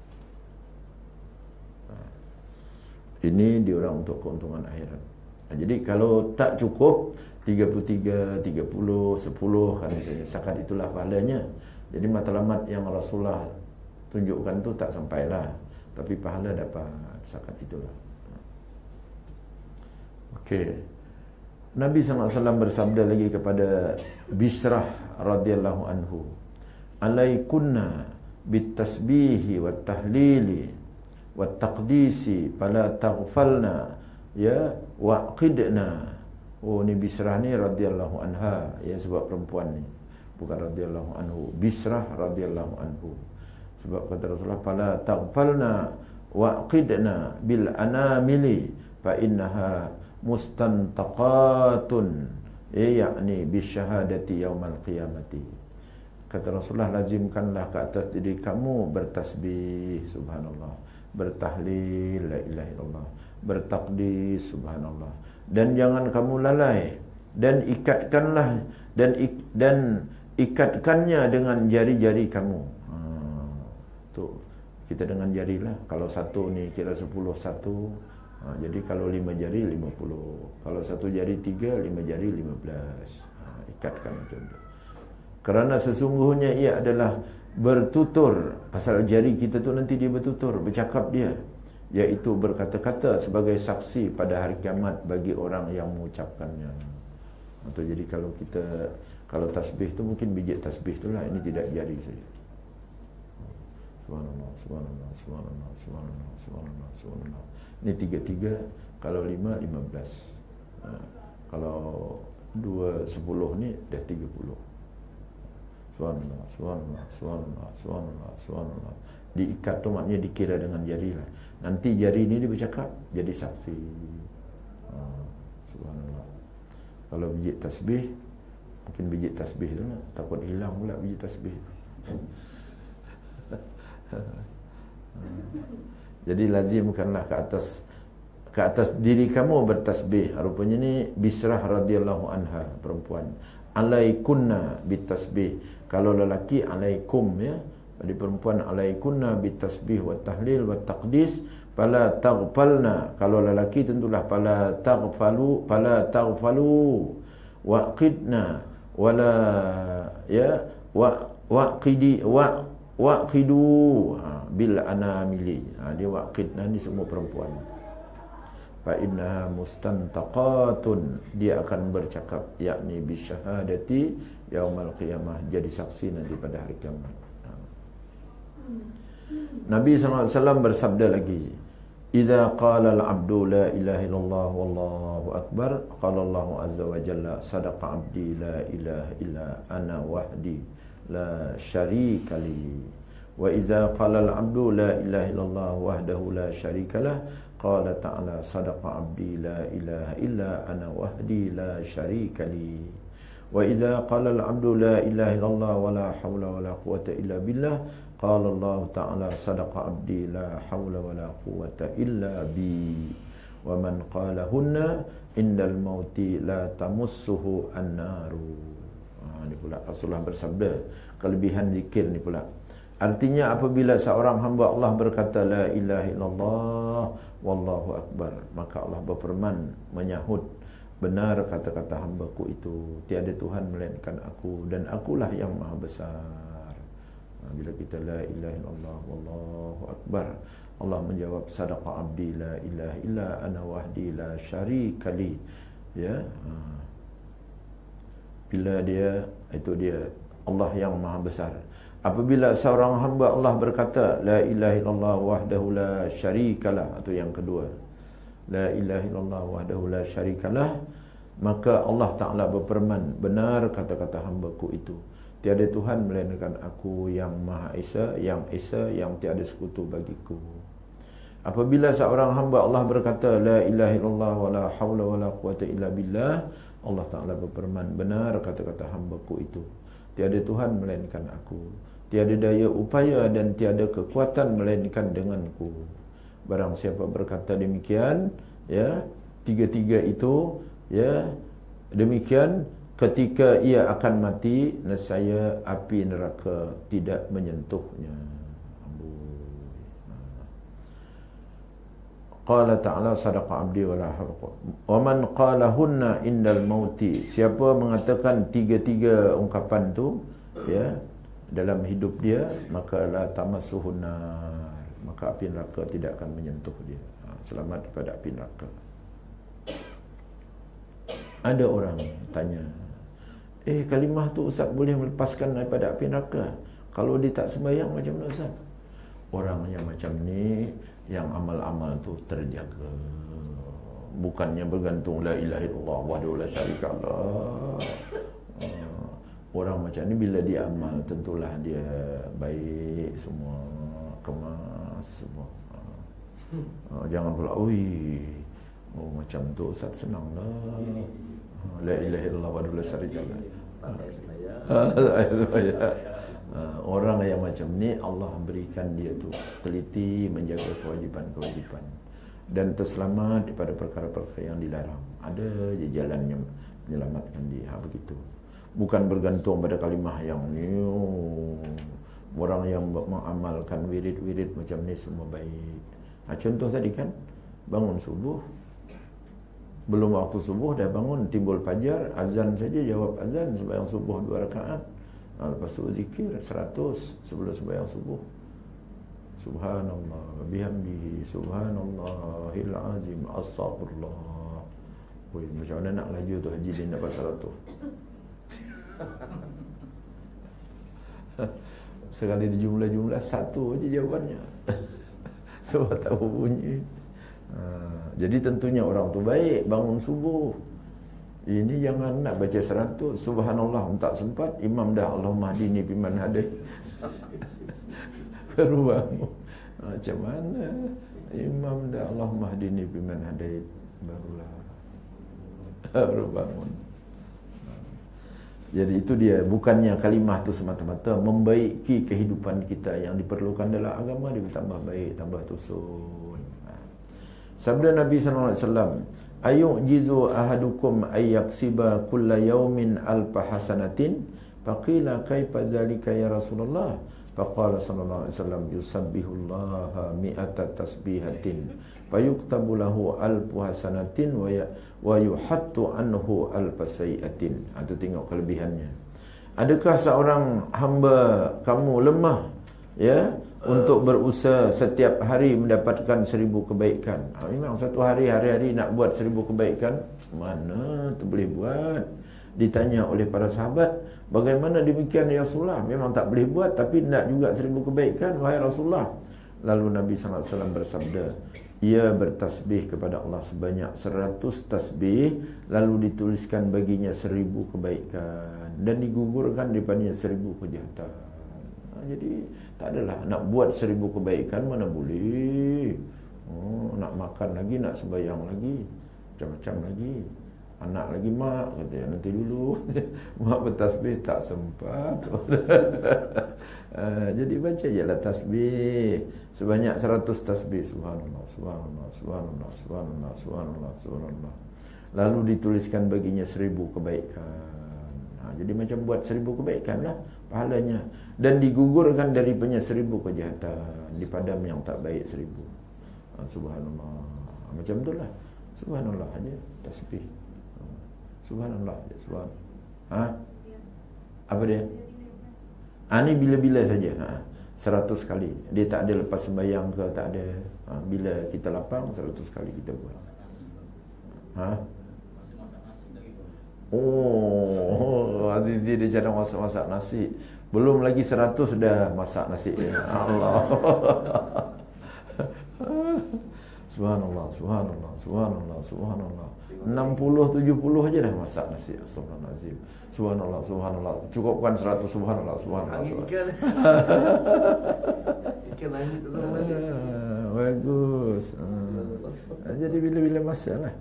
Ha, ini diorang untuk keuntungan akhirat. Ha, jadi kalau tak cukup tiga puluh tiga, tiga puluh, sepuluh kan misalnya, sakat itulah pahalanya. Jadi matlamat yang Rasulullah tunjukkan tu tak sampailah, tapi pahala dapat sakat itulah. Okey. Nabi sallallahu alaihi wasallam bersabda lagi kepada Bishrah radhiyallahu anhu, alaikunna bitasbihi wat tahlili wat taqdisi fala taghfalna ya waqidna. Oh, ni Bishrah ni radhiyallahu anha, ya, sebab perempuan ni, bukan radhiyallahu anhu. Bishrah radhiyallahu anhu. Sebab kata Rasulullah, fala taghfalna waqidna bil anamili fa innaha mustantaqatun, eh, yakni bisyahadati yaumal qiyamati. Kata Rasulullah, lazimkanlah ke atas diri kamu bertasbih subhanallah, bertahlil la ilaha illallah, bertakdis subhanallah, dan jangan kamu lalai, dan ikatkanlah dan ik, dan ikatkannya dengan jari-jari kamu. Ha, tu kita dengan jarilah. Kalau satu ni kira sepuluh satu. Ha, jadi kalau lima jari lima puluh, kalau satu jari tiga, lima jari lima belas. Ha, ikatkan macam tu. Kerana sesungguhnya ia adalah bertutur. Pasal jari kita tu nanti dia bertutur, bercakap dia, iaitu berkata-kata sebagai saksi pada hari kiamat bagi orang yang mengucapkannya. Atau jadi kalau kita, kalau tasbih tu mungkin biji tasbih tu lah, ini tidak jari saja. Subhanallah, subhanallah, subhanallah, subhanallah, subhanallah, subhanallah. Ini tiga-tiga, kalau lima, lima belas. Ha, kalau dua, sepuluh ni dah tiga puluh. Subhanallah, subhanallah, subhanallah, subhanallah, subhanallah. Diikat tu maknanya dikira dengan jari lah. Nanti jari ni dia bercakap, jadi saksi. Ha, subhanallah. Kalau biji tasbih, mungkin biji tasbih tu lah, takut hilang pula biji tasbih. Jadi lazimkanlah ke atas ke atas diri kamu bertasbih. Rupanya ni Bisrah radhiyallahu anha, perempuan. Alaikunna bitasbih. Kalau lelaki alaikum, ya. Jadi perempuan alaikunna bitasbih wa tahlil wa taqdis. Fala taghfalna. Kalau lelaki tentulah fala taghfalu, fala taghfalu waqidna wala ya wa waqidi wa waqidu ha, bil anamili. Ha, dia waqidna ni semua perempuan. Fa innaha mustantaqatun, dia akan bercakap, yakni bisyahadati yaumal qiyamah, jadi saksi nanti pada hari kiamat. Ha. Nabi sallallahu alaihi wasallam bersabda lagi, idza qala al-'abdu la ilaha illallah wallahu akbar, qala Allah azza wa jalla sadaqa 'abdi la ilaha illa ana wahdi la syarika li. Wa idza qala al-'abdu la ilaha illallah wahdahu la syarika lah, qala ta'ala sadaqa 'abdi la ilaha illa ana wahdi la syarika li. Wa idza qala al-'abdu la ilaha illallah wa la hawla wa la quwwata illa billah, qala Allah ta'ala sadaqa 'abdi la hawla wa la quwwata illa bi. Wa man qalahunna indal mauti la tamussuhu an-naru. Ha, ni pula Rasulullah bersabda, kelebihan zikir ni pula. Artinya apabila seorang hamba Allah berkata la ilaha illallah wallahu akbar, maka Allah berfirman menyahut, benar kata-kata hamba-Ku itu, tiada Tuhan melainkan Aku dan Akulah yang maha besar. Bila kita la ilaha illallah wallahu akbar, Allah menjawab sadaqa abdi la ilaha illa ana wahdi la syarika li. Ya. Bila dia, itu dia Allah yang maha besar. Apabila seorang hamba Allah berkata la ilaha illallah wahdahu la syarikalah, itu yang kedua, la ilaha illallah wahdahu la syarikalah, maka Allah Ta'ala berfirman, benar kata-kata hamba-Ku itu, tiada Tuhan melainkan Aku yang Maha Esa, yang Esa, yang tiada sekutu bagiku. Apabila seorang hamba Allah berkata la ilaha illallah wa la hawla wa la quwwata illa billah, Allah Ta'ala berfirman, benar kata-kata hamba-Ku itu, tiada Tuhan melainkan Aku, tiada daya upaya dan tiada kekuatan melainkan denganku. Barang siapa berkata demikian, ya, tiga-tiga itu, ya, demikian, ketika ia akan mati, nescaya api neraka tidak menyentuhnya. Qala ta'ala sadaqa abdi wa la harqa. Wa man qalahunna indal mauti, siapa mengatakan tiga-tiga ungkapan tu, ya, dalam hidup dia, maka la tamassuhun nar, maka api neraka tidak akan menyentuh dia. Ha, selamat daripada api neraka. Ada orang tanya, eh kalimah tu Ustaz boleh melepaskan daripada api neraka? Kalau dia tak sembahyang macam mana Ustaz? Orang yang macam ni, yang amal-amal tu terjaga, bukannya bergantung la ilaha illallah wahdahu la syarikalah. Orang macam ni bila dia amal, tentulah dia baik semua, kemas semua. Jangan pula, oi, oh macam tu Ustaz senang lah, la ilaha illallah wahdahu la syarikalah. Orang yang macam ni Allah berikan dia tu teliti menjaga kewajipan-kewajipan dan terselamat daripada perkara-perkara yang dilarang. Ada je jalannya menyelamatkan dia. Ha, begitu. Bukan bergantung pada kalimah yang ni. Orang yang mengamalkan wirid-wirid macam ni semua baik. Ha, contoh tadi kan, bangun subuh, belum waktu subuh dah bangun, timbul fajar, azan saja jawab azan, sembahyang subuh dua rakaat. Ha, lepas tu zikir seratus sebelum sembahyang subuh. Subhanallah bihamdihi subhanallahil azim astaghfirullah. Oi, macam mana nak laju tu haji dia dapat seratus. Sekali dijumlah-jumlah satu aja jawabannya. Sebab tahu bunyi. Ha, jadi tentunya orang tu baik bangun subuh. Ini jangan nak baca seratus subhanallah tak sempat, imam dah Allahumma hdini biman hadai. Baru bangun. Macam mana imam dah Allahumma hdini biman hadai, barulah baru bangun. Jadi itu dia, bukannya kalimah tu semata-mata membaiki kehidupan kita yang diperlukan dalam agama, dia tambah baik, tambah tusun. Sabda Nabi sallallahu alaihi wasallam, ayu'jizu ahadukum ayyaksiba kulla yaumin alfa hasanatin, faqila kaifa zalika ya Rasulullah, faqala sallallahu alaihi wasallam, yusabbihullaha mi'ata tasbihatin fayuktabu lahu alfu hasanatin wa ya, wa yuhattu anhu alfa sayiatin. Itu tengok kelebihannya. Adakah seorang hamba kamu lemah, ya, untuk berusaha setiap hari mendapatkan seribu kebaikan? Ha, memang satu hari, hari-hari nak buat seribu kebaikan, mana tu boleh buat? Ditanya oleh para sahabat, bagaimana demikian ya Rasulullah? Memang tak boleh buat, tapi nak juga seribu kebaikan, wahai Rasulullah. Lalu Nabi sallallahu alaihi wasallam bersabda, ia bertasbih kepada Allah sebanyak seratus tasbih, lalu dituliskan baginya seribu kebaikan dan digugurkan daripadanya seribu kejahatan. Ha, jadi tak adalah nak buat seribu kebaikan, mana boleh. Oh, nak makan lagi, nak sembahyang lagi, macam-macam lagi. Anak lagi, mak kata, nanti dulu. Mak bertasbih tak sempat. Uh, jadi baca je lah tasbih sebanyak seratus tasbih. Subhanallah, subhanallah, subhanallah, subhanallah, subhanallah, subhanallah. Lalu dituliskan baginya seribu kebaikan. Ha, jadi macam buat seribu kebaikan lah pahalanya. Dan digugurkan daripadanya seribu kejahatan, dipadam yang tak baik seribu. Ha, subhanallah. Macam tu lah. Subhanallah aja tasbih. Ha, subhanallah aja, subhanallah. Ha? Apa dia? Ha, ni bila-bila saja, ha, seratus kali. Dia tak ada lepas sembahyang ke, tak ada. Ha, bila kita lapang, seratus kali kita buat. Ha? Oh, Azizi dia jangan masak-masak nasi. Belum lagi seratus dah masak nasi. Allah. Subhanallah, subhanallah, subhanallah, subhanallah. enam puluh, tujuh puluh aja dah masak nasi. Astagfirullahaladzim. Subhanallah, subhanallah. Cukupkan seratus, subhanallah, subhanallah. Ikan. Ikan langit tu mana? Bagus. Ha. Jadi bila-bila masa lah.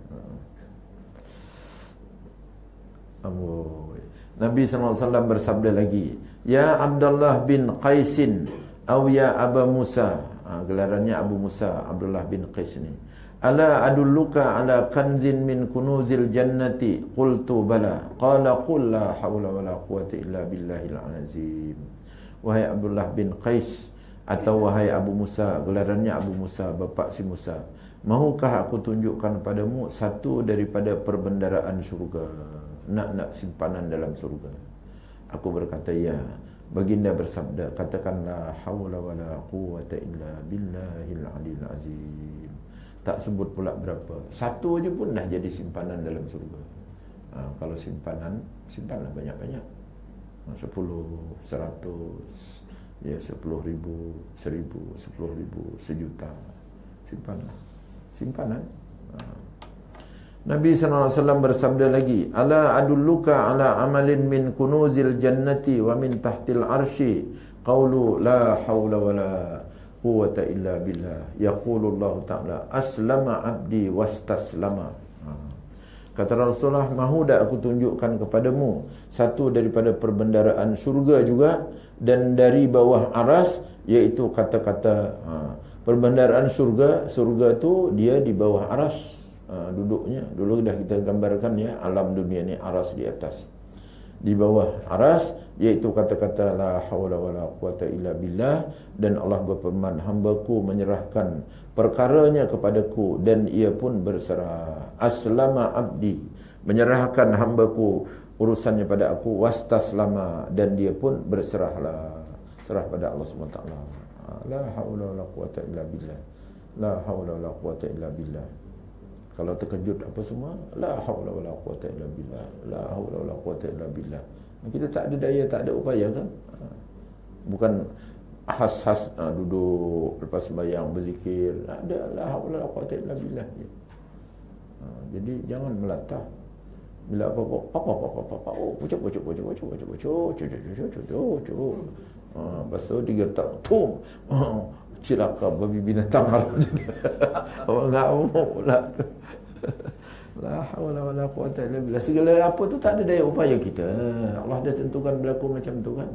Amboi. Nabi sallallahu alaihi wasallam bersabda lagi, ya Abdullah bin Qaisin atau ya Aba Musa. Ha, gelarannya Abu Musa, Abdullah bin Qais ni. Ala adulluka ala kanzin min kunuzil jannati, qultu bala, qala qul la hawla wala quwwata illa billahil azim. Wahai Abdullah bin Qais atau wahai Abu Musa, gelarannya Abu Musa, bapa si Musa, mahukah aku tunjukkan padamu satu daripada perbendaraan syurga, nak-nak simpanan dalam syurga? Aku berkata ya. Baginda bersabda, katakan la hawla wala quwwata illa billahil aliyil azim. Tak sebut pula berapa, satu aja pun dah jadi simpanan dalam surga. Ha, kalau simpanan, simpanlah banyak-banyak. Ha, sepuluh, seratus, ya sepuluh ribu, seribu, sepuluh ribu, sejuta. Simpanlah, simpanan. Ha. Nabi sallallahu alaihi wasallam bersabda lagi, ala adulluka ala amalin min kunuzil jannati wa min tahtil arsy, qawlu la hawla wala quwwata illa billah, yaqulu Allah Ta'ala, aslama abdi wastaslama. Ha. Kata Rasulullah, mahu tak aku tunjukkan kepadamu satu daripada perbendaraan surga juga dan dari bawah aras, iaitu kata-kata, ha, perbendaraan surga, surga tu dia di bawah aras. Ha, duduknya, dulu dah kita gambarkan ya, alam dunia ni aras di atas, di bawah aras, iaitu kata-kata la haula wala quwata illa billah, dan Allah berfirman, hambaku menyerahkan perkaranya kepadaku dan ia pun berserah. Aslama abdi, menyerahkan hambaku urusannya pada aku, wastaslama, dan dia pun berserahlah, serah pada Allah subhanahu wa taala. La haula wala quwata illa billah, la haula wala quwata illa billah. Kalau terkejut apa semua, la haula wala quwata illa billah, la haula wala quwata illa billah. Kita tak ada daya, tak ada upaya kan? Bukan khas-khas ha, duduk lepas sembahyang berzikir, ada la haula wala quwata illa billah. Ha, jadi jangan melatah. Bila apa-apa apa apa apa apa oh pucuk pucuk pucuk pucuk pucuk pucuk pucuk pucuk pucuk pucuk. Ah, pasal tiga tak tum. Cilaka babi binatang. Orang enggak mau pula. La haula wala quwata illa billah. Segala apa tu tak ada daya upaya kita. Allah dah tentukan berlaku macam tu kan.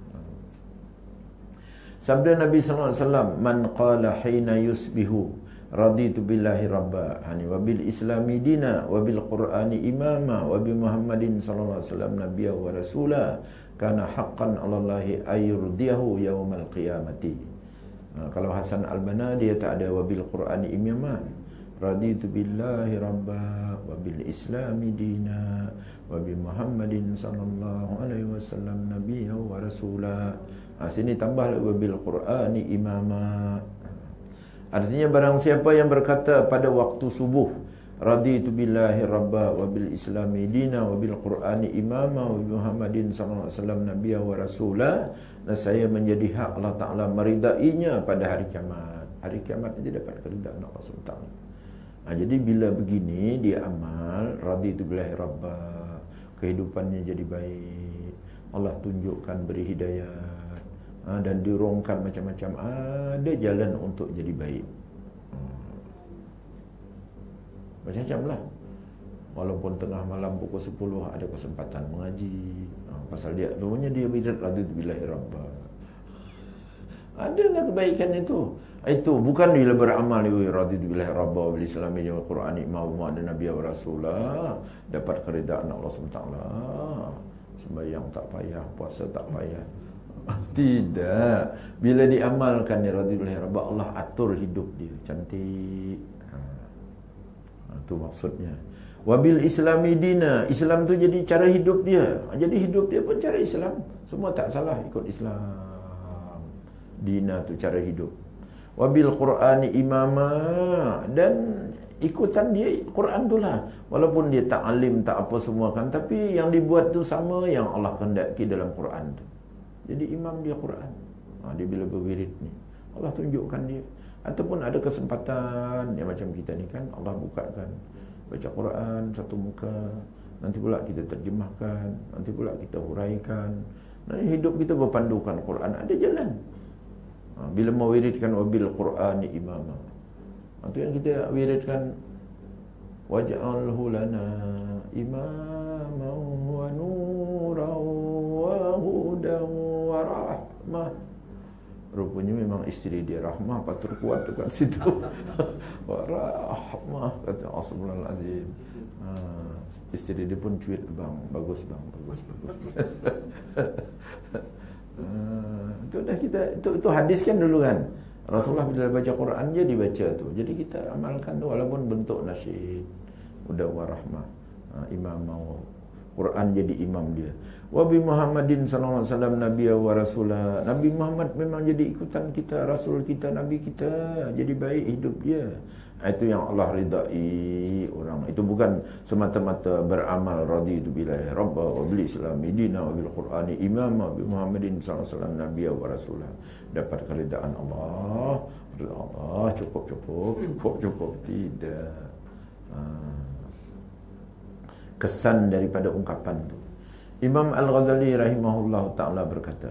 Sabda Nabi sallallahu alaihi wasallam, "Man qala hina yusbihu raditu billahi rabba hani wa bil islami dina wa bil qur'ani imama wa bi Muhammadin sallallahu alaihi wasallam nabiyya wa rasula kana haqqan 'ala Allahi ayyurdiyahu yaumal qiyamati." Nah, kalau Hasan Al-Banna dia tak ada wa bil qur'ani imama, raditu billahi rabba wa bil islami dina wa bi Muhammadin sallallahu alaihi wasallam nabiyya wa rasula. Ha, sini tambah lagi bil qur'ani imama. Artinya barang siapa yang berkata pada waktu subuh, raditu billahi rabba wa bil islami dina wa bil qur'ani imama wa bi Muhammadin sallallahu alaihi wasallam nabiyya wa rasula, dan saya menjadi hak Allah Taala meridainya pada hari kiamat. Hari kiamat dia dapat keridaan Allah Subhanahu wa taala. Ha, jadi bila begini dia amal raditu billahi rabba, kehidupannya jadi baik, Allah tunjukkan beri hidayah, ha, dan dirongkan macam-macam, ada jalan untuk jadi baik. hmm. Macam-macam lah. Walaupun tengah malam pukul sepuluh ada kesempatan mengaji, ha, pasal dia semuanya dia bidat raditu billahi rabba, adalah kebaikan itu. Itu bukan bila beramal ni raditu billahi rabba wa bil islami wa qur'ani imama dan nabiyya wa rasulah dapat keridaan Allah subhanahu wa taala. Sembahyang tak payah, puasa tak payah. Tidak. Bila diamalkan ni raditu billahi rabba, Allah atur hidup dia cantik. Ha. Itu maksudnya. Wabil islami dina, Islam tu jadi cara hidup dia. Jadi hidup dia pun cara Islam. Semua tak salah ikut Islam. Dina tu cara hidup. Wabil qur'ani imama, dan ikutan dia Quran tu lah. Walaupun dia tak alim tak apa semua kan, tapi yang dibuat tu sama yang Allah kehendaki dalam Quran tu. Jadi imam dia Quran. Ha, dia bila berwirid ni Allah tunjukkan dia. Ataupun ada kesempatan yang macam kita ni kan, Allah bukakan baca Quran satu muka, nanti pula kita terjemahkan, nanti pula kita huraikan. Nah, hidup kita berpandukan Quran, ada jalan. Ha, bila mau wiridkan wabil qur'ani imama, itu yang kita wiridkan, waj'alhu lana imaman wa nuran wa hudan wa rahmah. Rupanya memang isteri dia Rahmah, patut kuat dekat situ. Wa rahmah, kata Astagfirullahalazim. Ha, isteri dia pun cuit, bang, bagus bang, bagus bagus. Ha, itu dah kita itu, itu hadis kan dulu kan. Rasulullah bila baca Quran dia dibaca tu. Jadi kita amalkan tu walaupun bentuk nasyid. Udah wa rahmah. Ha, imam mau Quran jadi imam dia. Wa bi Muhammadin sallallahu alaihi wasallam nabiyya wa rasulah. Nabi Muhammad memang jadi ikutan kita, rasul kita, nabi kita. Jadi baik hidup dia. Itu yang Allah ridai orang. Itu bukan semata-mata beramal raditu billahi rabba wa bil islami dina wa bil qur'ani imama bi Muhammadin sallallahu alaihi wasallam nabiyya wa rasulah. Dapat keridaan Allah. Allah cukup cukup cukup cukup tidak. Ha. Kesan daripada ungkapan tu. Imam Al-Ghazali rahimahullah ta'ala berkata,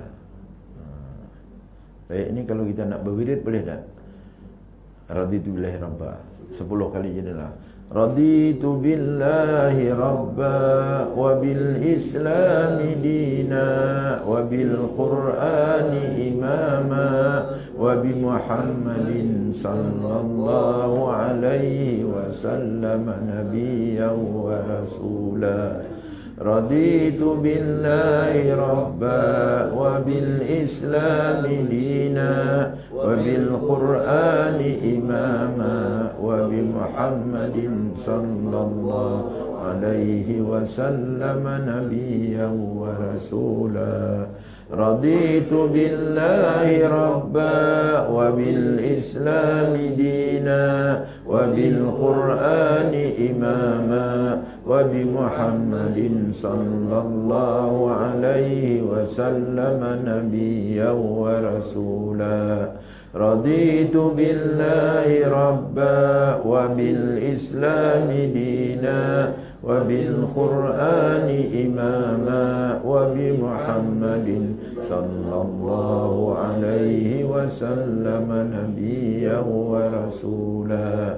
baik, ini kalau kita nak berwirid boleh tak? Raditu billahi rabba sepuluh kali jadilah. Raditu billahi rabba wa bil islami dina wa bil qur'ani imama wa bi Muhammadin sallallahu alaihi wasallam nabiyyan wa rasula. Raditu billahi rabba wa bil islami dina wa bil qur'ani imama wa bi Muhammadin sallallahu alaihi wasallam nabiyyan wa rasula. Raditu billahi rabba wa bil islami dina wa bil qur'ani imama wa bi Muhammadin sallallahu alaihi wasallam nabiyyan wa rasula. Raditu billahi rabba wa bil islami dina wa bil qur'ani imama wa bi Muhammadin sallallahu alaihi wasallam nabiyyan wa rasula.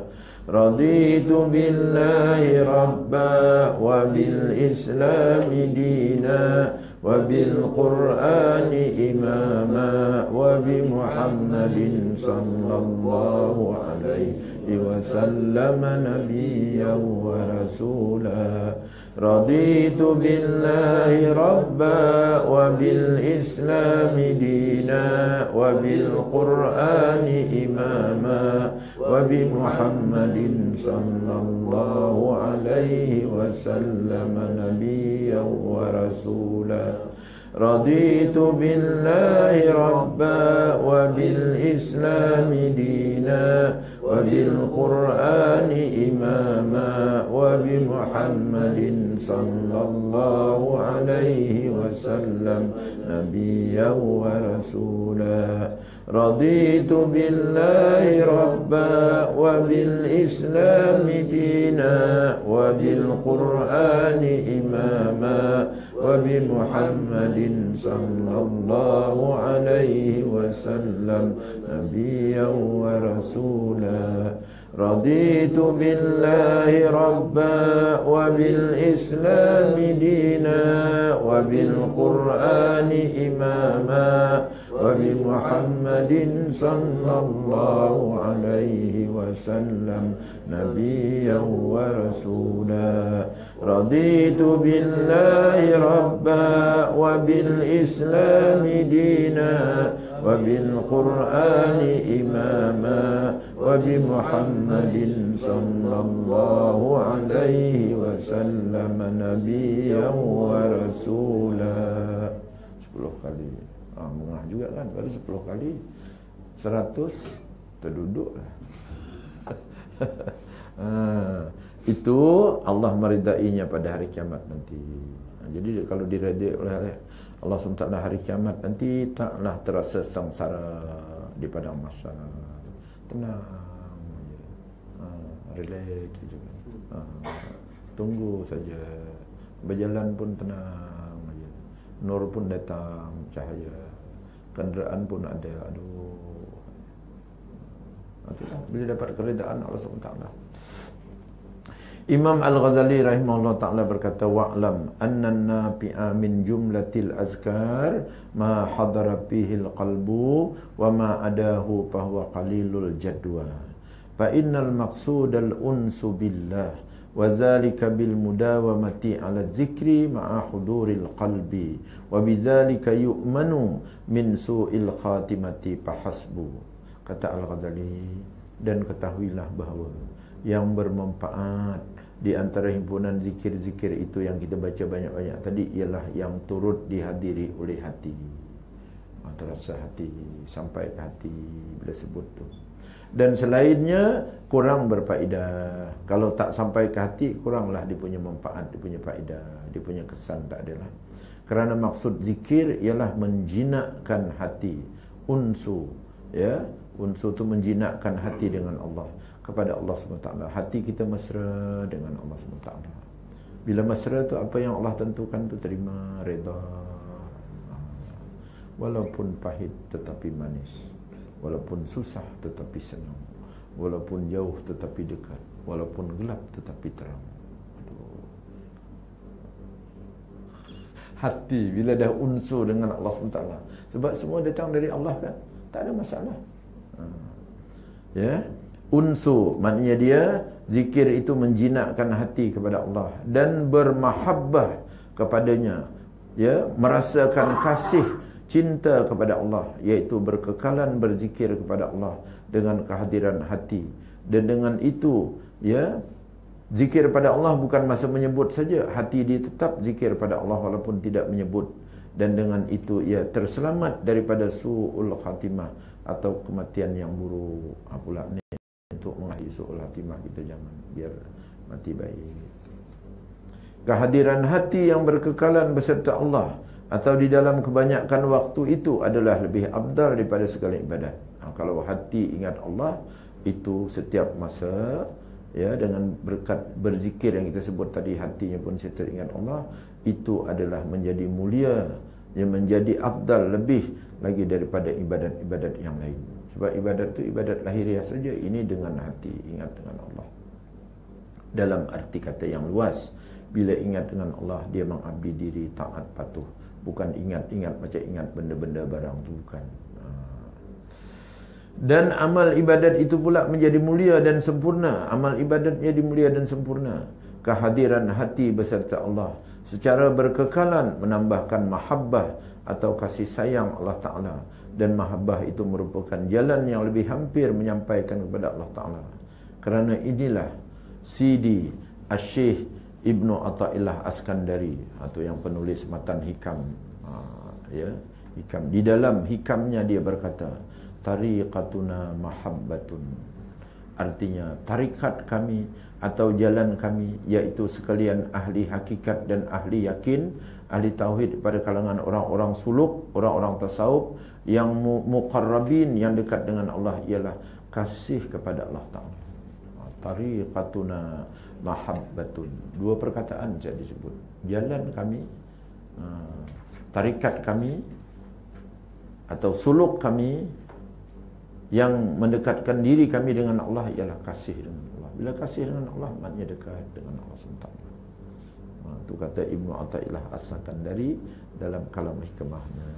Raditu billahi rabba wa bil islami dina wa bil qur'ani imama wa bi Muhammadin sallallahu alaihi wasallam nabiyyan wa rasula. Raditu billahi rabba wa bil islami dina wa bil qur'ani imama wa bi Muhammadin sallallahu alaihi wasallam nabiyyan wa rasula. Raditu billahi rabba wa bil islami dina wa bil qur'ani imama wa bi Muhammadin sallallahu alaihi wasallam nabiyyan wa rasula. Raditu billahi rabba wa bil islami dina wa bil qur'ani imama wa bi Muhammadin sallallahu alaihi wasallam nabiyyan wa rasula. Raditu billahi rabba wa bil islami dina wa bil qur'ani imama wa bi Muhammadin sallallahu alaihi wasallam nabiyyan wa rasula. Raditu billahi rabba wa bil islami dina wa bil qur'ani imama wa bi Muhammadin sallallahu alaihi wasallam nabiyyan wa rasula. Sepuluh kali. Ah, mengah juga kan, kalau sepuluh kali seratus terduduk lah. ah, itu Allah meridainya pada hari kiamat nanti. ah, Jadi kalau diredai oleh Allah subhanahu wa taala hari kiamat nanti, taklah terasa sengsara di padang mahsyar. Tenang, ah, relax saja. ah, Tunggu saja. Berjalan pun tenang saja. Nur pun datang, cahaya. Kenderaan pun ada. Aduh. Itulah bila dapat keredaan Allah subhanahu wa taala. Imam Al-Ghazali rahimahullah ta'ala berkata, wa'lam anna nafi'a min jumlatil azkar ma hadara fihil qalbu wa ma adahu fahuwa qalilul jadwa. Fa innal maqsudal unsu billah wa zalika bil mudawamati ala dzikri ma'a huduril qalbi wa bidzalika yu'manu min su'il khatimati fahasbu. Kata Al-Ghazali, dan ketahuilah bahawa yang bermanfaat di antara himpunan zikir-zikir itu yang kita baca banyak-banyak tadi ialah yang turut dihadiri oleh hati. Terasa hati, sampai ke hati bila sebut tu. Dan selainnya kurang berfaedah. Kalau tak sampai ke hati, kuranglah dia punya manfaat, dia punya faedah, dia punya kesan tak adalah. Kerana maksud zikir ialah menjinakkan hati. Unsu, ya, unsu tu menjinakkan hati dengan Allah, kepada Allah subhanahu wa taala. Hati kita mesra dengan Allah subhanahu wa taala. Bila mesra tu, apa yang Allah tentukan tu terima, redha. Walaupun pahit tetapi manis, walaupun susah tetapi senang, walaupun jauh tetapi dekat, walaupun gelap tetapi terang. Aduh. Hati bila dah unsur dengan Allah subhanahu wa taala, sebab semua datang dari Allah kan, tak ada masalah. Ha. Ya, unsu maknanya dia zikir itu menjinakkan hati kepada Allah dan bermahabbah kepadanya, ya, merasakan kasih cinta kepada Allah, iaitu berkekalan berzikir kepada Allah dengan kehadiran hati. Dan dengan itu, ya, zikir pada Allah bukan masa menyebut saja, hati dia tetap zikir pada Allah walaupun tidak menyebut. Dan dengan itu ia terselamat daripada su'ul khatimah atau kematian yang buruk. Ha, pula ni untuk mengakhiri su'ul khatimah kita, jangan biar mati baik. Kehadiran hati yang berkekalan beserta Allah atau di dalam kebanyakan waktu itu adalah lebih afdal daripada segala ibadat. Ha, kalau hati ingat Allah, itu setiap masa, ya, dengan berkat berzikir yang kita sebut tadi, hatinya pun setiap ingat Allah, itu adalah menjadi mulia, yang menjadi afdal lebih lagi daripada ibadat-ibadat yang lain. Sebab ibadat itu ibadat lahiriah saja, ini dengan hati ingat dengan Allah. dalam arti kata yang luas. Bila ingat dengan Allah, dia mengabdi diri, taat, patuh. Bukan ingat-ingat macam ingat benda-benda barang tu, bukan. Dan amal ibadat itu pula menjadi mulia dan sempurna. Amal ibadat menjadi mulia dan sempurna. Kehadiran hati beserta Allah secara berkekalan menambahkan mahabbah atau kasih sayang Allah Ta'ala. Dan mahabbah itu merupakan jalan yang lebih hampir menyampaikan kepada Allah Ta'ala. Kerana inilah Sidi Asy-Syaikh Ibnu Athaillah Askandari, atau yang penulis matan hikam, ha, ya, hikam. Di dalam hikamnya dia berkata, tariqatuna mahabbatun, artinya tarikat kami atau jalan kami, iaitu sekalian ahli hakikat dan ahli yakin, ahli tauhid pada kalangan orang-orang suluk, orang-orang tasawuf yang muqarrabin, yang dekat dengan Allah, ialah kasih kepada Allah Ta'ala. Tariqatuna mahabbatun, dua perkataan saya disebut. Jalan kami, tarikat kami atau suluk kami yang mendekatkan diri kami dengan Allah ialah kasih dengan Allah. Bila kasih dengan Allah, maknanya dekat dengan Allah subhanahu wa taala. Itu kata Ibnu Athaillah As-Sakandari dalam kalam hikmahnya.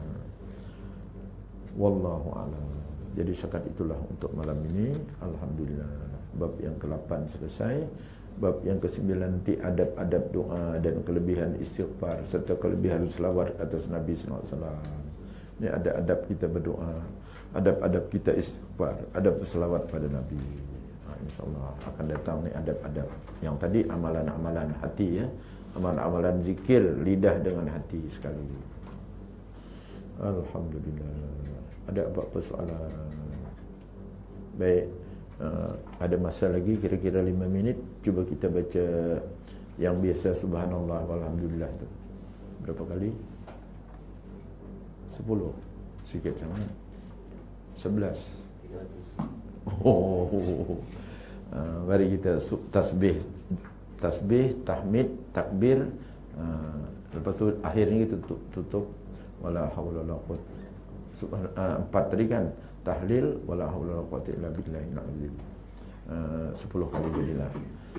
Wallahu a'lam. Jadi setakat itulah untuk malam ini. Alhamdulillah, bab yang ke-lapan selesai. Bab yang ke-sembilan nanti adab-adab doa dan kelebihan istighfar serta kelebihan selawat atas Nabi sallallahu alaihi wasallam. Ini ada adab kita berdoa, adab-adab kita istighfar, adab selawat pada Nabi. Ha, InsyaAllah akan datang ni adab-adab. Yang tadi amalan-amalan hati, ya, amalan-amalan zikir lidah dengan hati sekali. Alhamdulillah. Ada apa-apa soalan? Baik, uh, ada masa lagi kira-kira lima minit. Cuba kita baca yang biasa subhanallah walhamdulillah tu. Berapa kali? Sepuluh. Sikit sangat. Sebelas. Oh, uh, mari kita tasbih, tasbih, tahmid, takbir. Uh, lepas tu akhirnya kita tutup, tutup. Wala haula wala quwwata. Subhan, uh, empat tadi kan, tahlil wala haula wala quwwata illa billahil azim. Uh, sepuluh kali jadilah.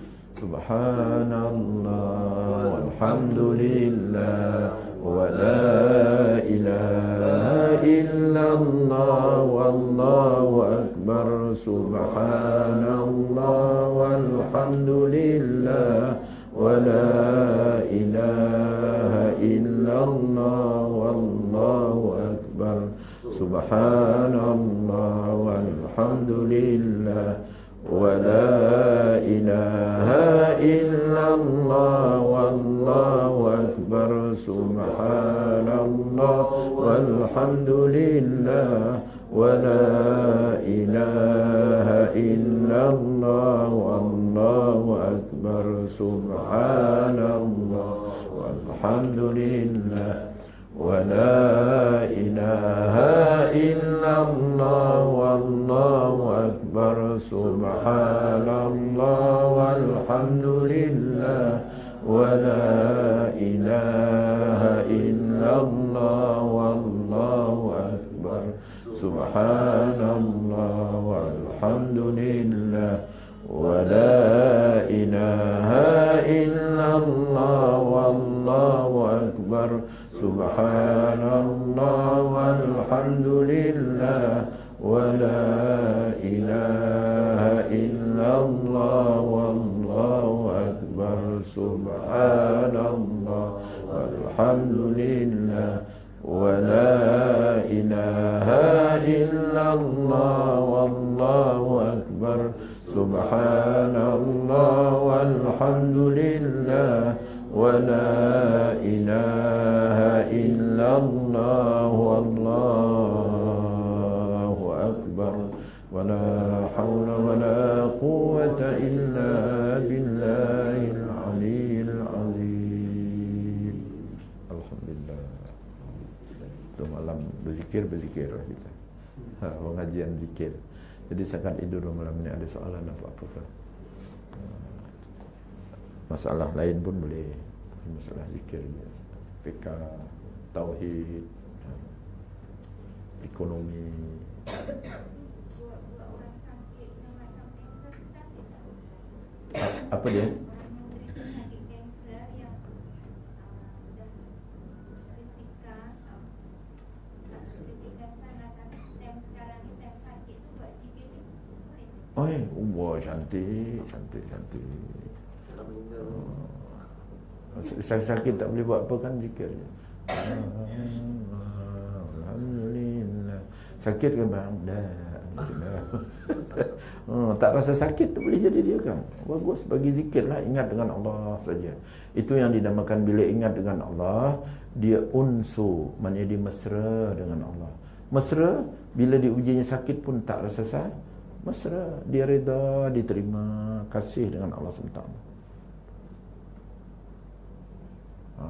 Subhanallah walhamdulillah wa la ilaha illallah wallahu akbar. Subhanallah walhamdulillah wa la ilaha illallah wallahu akbar. Subhanallah walhamdulillah wa la ilaha illallah wallahu akbar. Subhanallah walhamdulillah wa la ilaha illallah wallahu akbar. Subhanallah walhamdulillah wa la ilaha illallah wallahu akbar. Subhanallah walhamdulillah wa la ilaha illallah wallahu akbar. Subhanallah walhamdulillah wa la ilaha illallah wallahu akbar. Subhanallah walhamdulillah wa la ilaha illallah wallahu akbar. Subhanallah walhamdulillah wa la ilaha illallah wallahu akbar. Subhanallah walhamdulillah wa la ilaha illallah wallahu akbar. Wa la hawla wa la quwwata illa billahil aliyyil azim. Alhamdulillah. Itu malam berzikir, berzikir kita. Ha, pengajian zikir. Jadi setakat itu malam ini ada soalan apa-apa ke? Masalah lain pun boleh. Masalah zikir, fikah, tauhid, ekonomi. Apa dia? eh. Wah, cantik, cantik, cantik. Dah meninggal. Sakit-sakit tak boleh buat apa kan zikir je. Alhamdulillah. Sakit kan bang? Dah. oh, tak rasa sakit tu boleh jadi dia kan. Bagus, bagi zikirlah, ingat dengan Allah saja. Itu yang dinamakan bila ingat dengan Allah, dia unsu, maknanya dia mesra dengan Allah. Mesra, bila diujinya sakit pun tak rasa sakit. Mesra, dia reda, diterima, kasih dengan Allah subhanahu wa taala. Ha.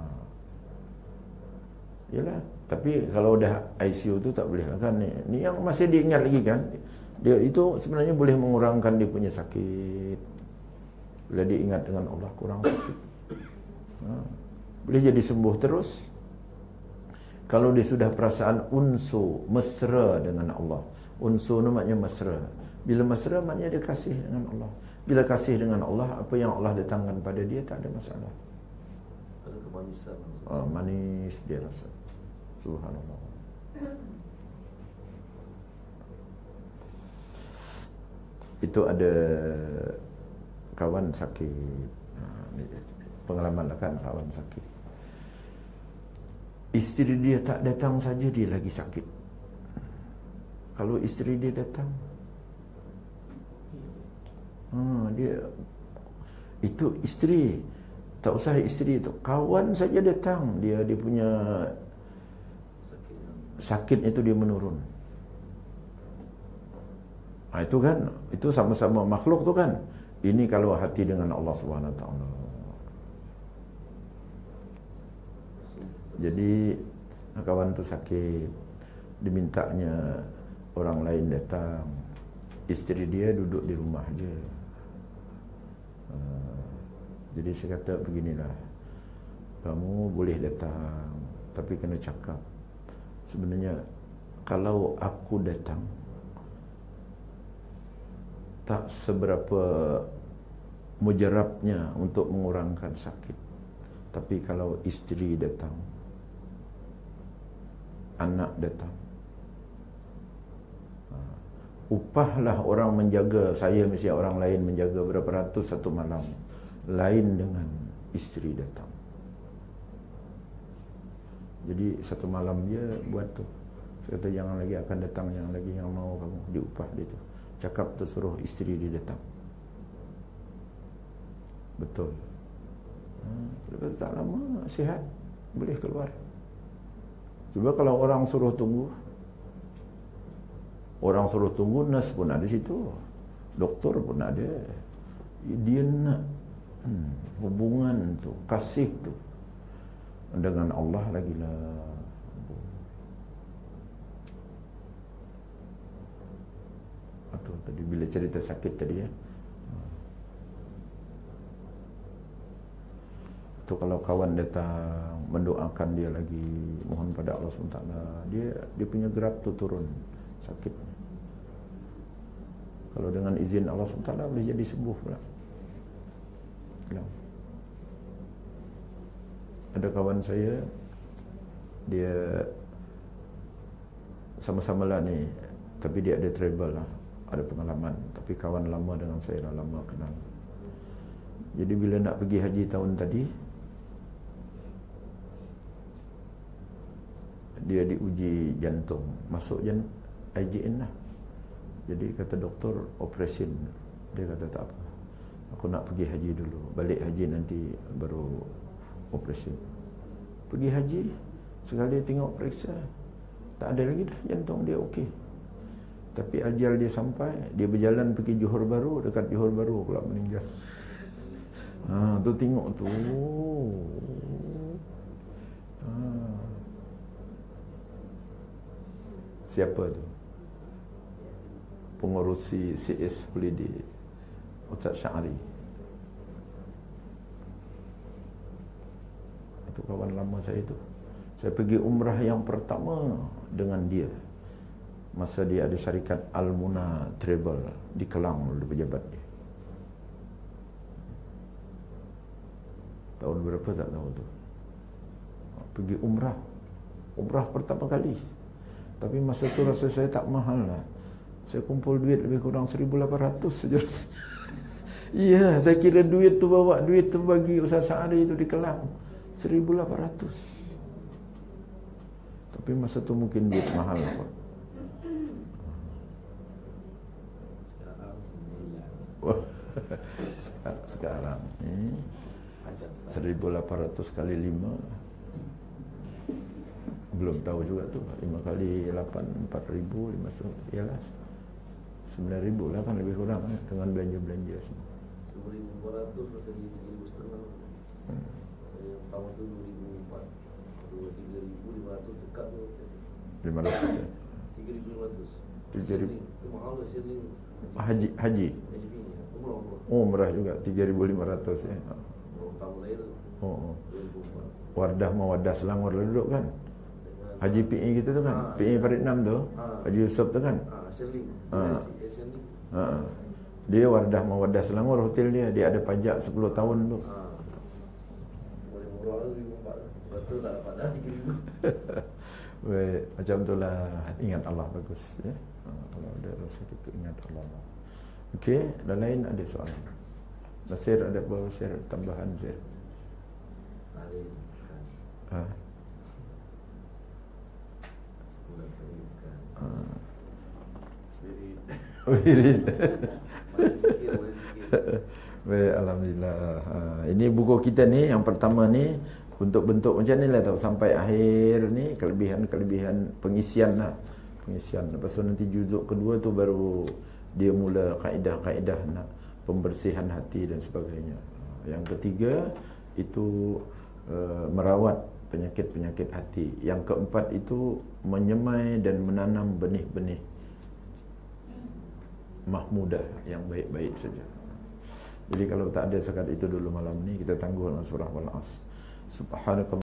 Yalah, tapi kalau dah I C U tu tak boleh lah kan ni. Ni yang masih diingat lagi kan. Dia itu sebenarnya boleh mengurangkan dia punya sakit. Bila dia ingat dengan Allah, kurang sakit. Ha. Boleh jadi sembuh terus. Kalau dia sudah perasaan unsu, mesra dengan Allah. Unsu tu maknanya mesra. Bila mesra maknanya dia kasih dengan Allah. Bila kasih dengan Allah, apa yang Allah datangkan pada dia tak ada masalah. Ada kemanisan. Oh, manis dia rasa. Subhanallah. Itu ada kawan sakit. Pengalaman lah kan, kawan sakit. Isteri dia tak datang saja dia lagi sakit. Kalau isteri dia datang, ha, dia itu isteri. Tak usah isteri tu, kawan saja datang, dia dia punya sakit itu dia menurun. Ha, itu kan, itu sama-sama makhluk tu kan. Ini kalau hati dengan Allah Subhanahu Wa Taala. Jadi kawan tu sakit, dimintanya orang lain datang, isteri dia duduk di rumah je. Ha, jadi saya kata beginilah, kamu boleh datang, tapi kena cakap. Sebenarnya kalau aku datang tak seberapa mujarabnya untuk mengurangkan sakit. Tapi kalau isteri datang, anak datang, upahlah orang menjaga saya, mesti orang lain menjaga berapa ratus satu malam, lain dengan isteri datang. Jadi satu malam dia buat tu. Saya kata jangan lagi akan datang, yang lagi yang mau kamu diupah dia tu. Cakap tu suruh isteri dia datang. Betul. Hmm, lepas tak lama sihat, boleh keluar. Cuba kalau orang suruh tunggu, orang suruh tunggu, nurse pun ada situ, doktor pun ada. Dia nak hmm, hubungan tu, kasih tu dengan Allah lagi lah. Atau tadi bila cerita sakit tadi ya. Tu kalau kawan datang mendoakan dia lagi, mohon pada Allah subhanahu wa taala, dia dia punya gerak tu turun sakitnya. Kalau dengan izin Allah subhanahu wa taala boleh jadi sembuh pula. Hilang. Ada kawan saya, dia sama-sama lah ni, tapi dia ada travel lah, ada pengalaman, tapi kawan lama dengan saya dah lama kenal. Jadi bila nak pergi haji tahun tadi, dia diuji jantung, masuk jan I J N lah. Jadi kata doktor operation, dia kata tak apa, aku nak pergi haji dulu, balik haji nanti baru operasi. Pergi haji, sekali tengok periksa, tak ada lagi dah, jantung dia okey. Tapi ajal dia sampai, dia berjalan pergi Johor Bahru, dekat Johor Bahru pula meninggal. Ha, tu tengok tu. Ha. Siapa tu? Pengurusi C S Holiday, Ustaz Syahri. Itu kawan lama saya tu. Saya pergi umrah yang pertama dengan dia. Masa dia ada syarikat Al-Muna Travel di Kelang, dulu pejabat dia. Tahun berapa tak tahu tu. Pergi umrah. Umrah pertama kali. Tapi masa tu rasa saya tak mahal lah. Saya kumpul duit lebih kurang seribu lapan ratus saja. Iya, saya kira duit tu bawa duit tu bagi Ustaz Sa'adi tu di Kelang seribu lapan ratus. Tapi masa tu mungkin duit mahal apa. Wah, sekarang ni seribu lapan ratus kali lima, belum tahu juga tu. Lima kali lapan, empat ribu, lima ratus, ialah sembilan ribu lah kan, lebih kurang eh, dengan belanja-belanja semua. Dua ribu empat ratus masa tiga ribu setengah. Saya tahun tu dua ribu empat, dua tiga ribu lima ratus dekat tu. Lima ratus ya. Tiga ribu lima ratus. Tiga ribu. Itu mahal lah sini. Haji, haji. Oh murah juga, tiga ribu lima ratus ya. Tahun saya tu. Oh, oh. Wardah Mawadah Selangor lah duduk kan. Haji P I kita tu kan, ha, P I Parit enam tu, ha. Haji Yusof tu kan. Ah, Seling. Ha. Ha. Dia Wardah Mawadah Selangor hotel dia, dia ada pajak sepuluh tahun tu. Ha. Boleh murah tu ribu empat. Betul tak dapat dah tiga ribu. Weh, macam itulah, ingat Allah bagus ya. Ha, kalau ada rasa kita ingat Allah. Okey, dan lain ada soalan. Nasir ada apa share tambahan share? Ha. Ha. Wirid. Baik, alhamdulillah. Ha, ini buku kita ni yang pertama ni untuk bentuk macam ni lah tau, sampai akhir ni kelebihan-kelebihan pengisian lah. Pengisian. Lepas tu nanti juzuk kedua tu baru dia mula kaedah-kaedah nak pembersihan hati dan sebagainya. Yang ketiga itu uh, merawat penyakit-penyakit hati. Yang keempat itu menyemai dan menanam benih-benih mahmudah yang baik-baik saja. Jadi kalau tak ada sekat itu dulu malam ni, kita tangguh surah Al-As. Subhanakallah.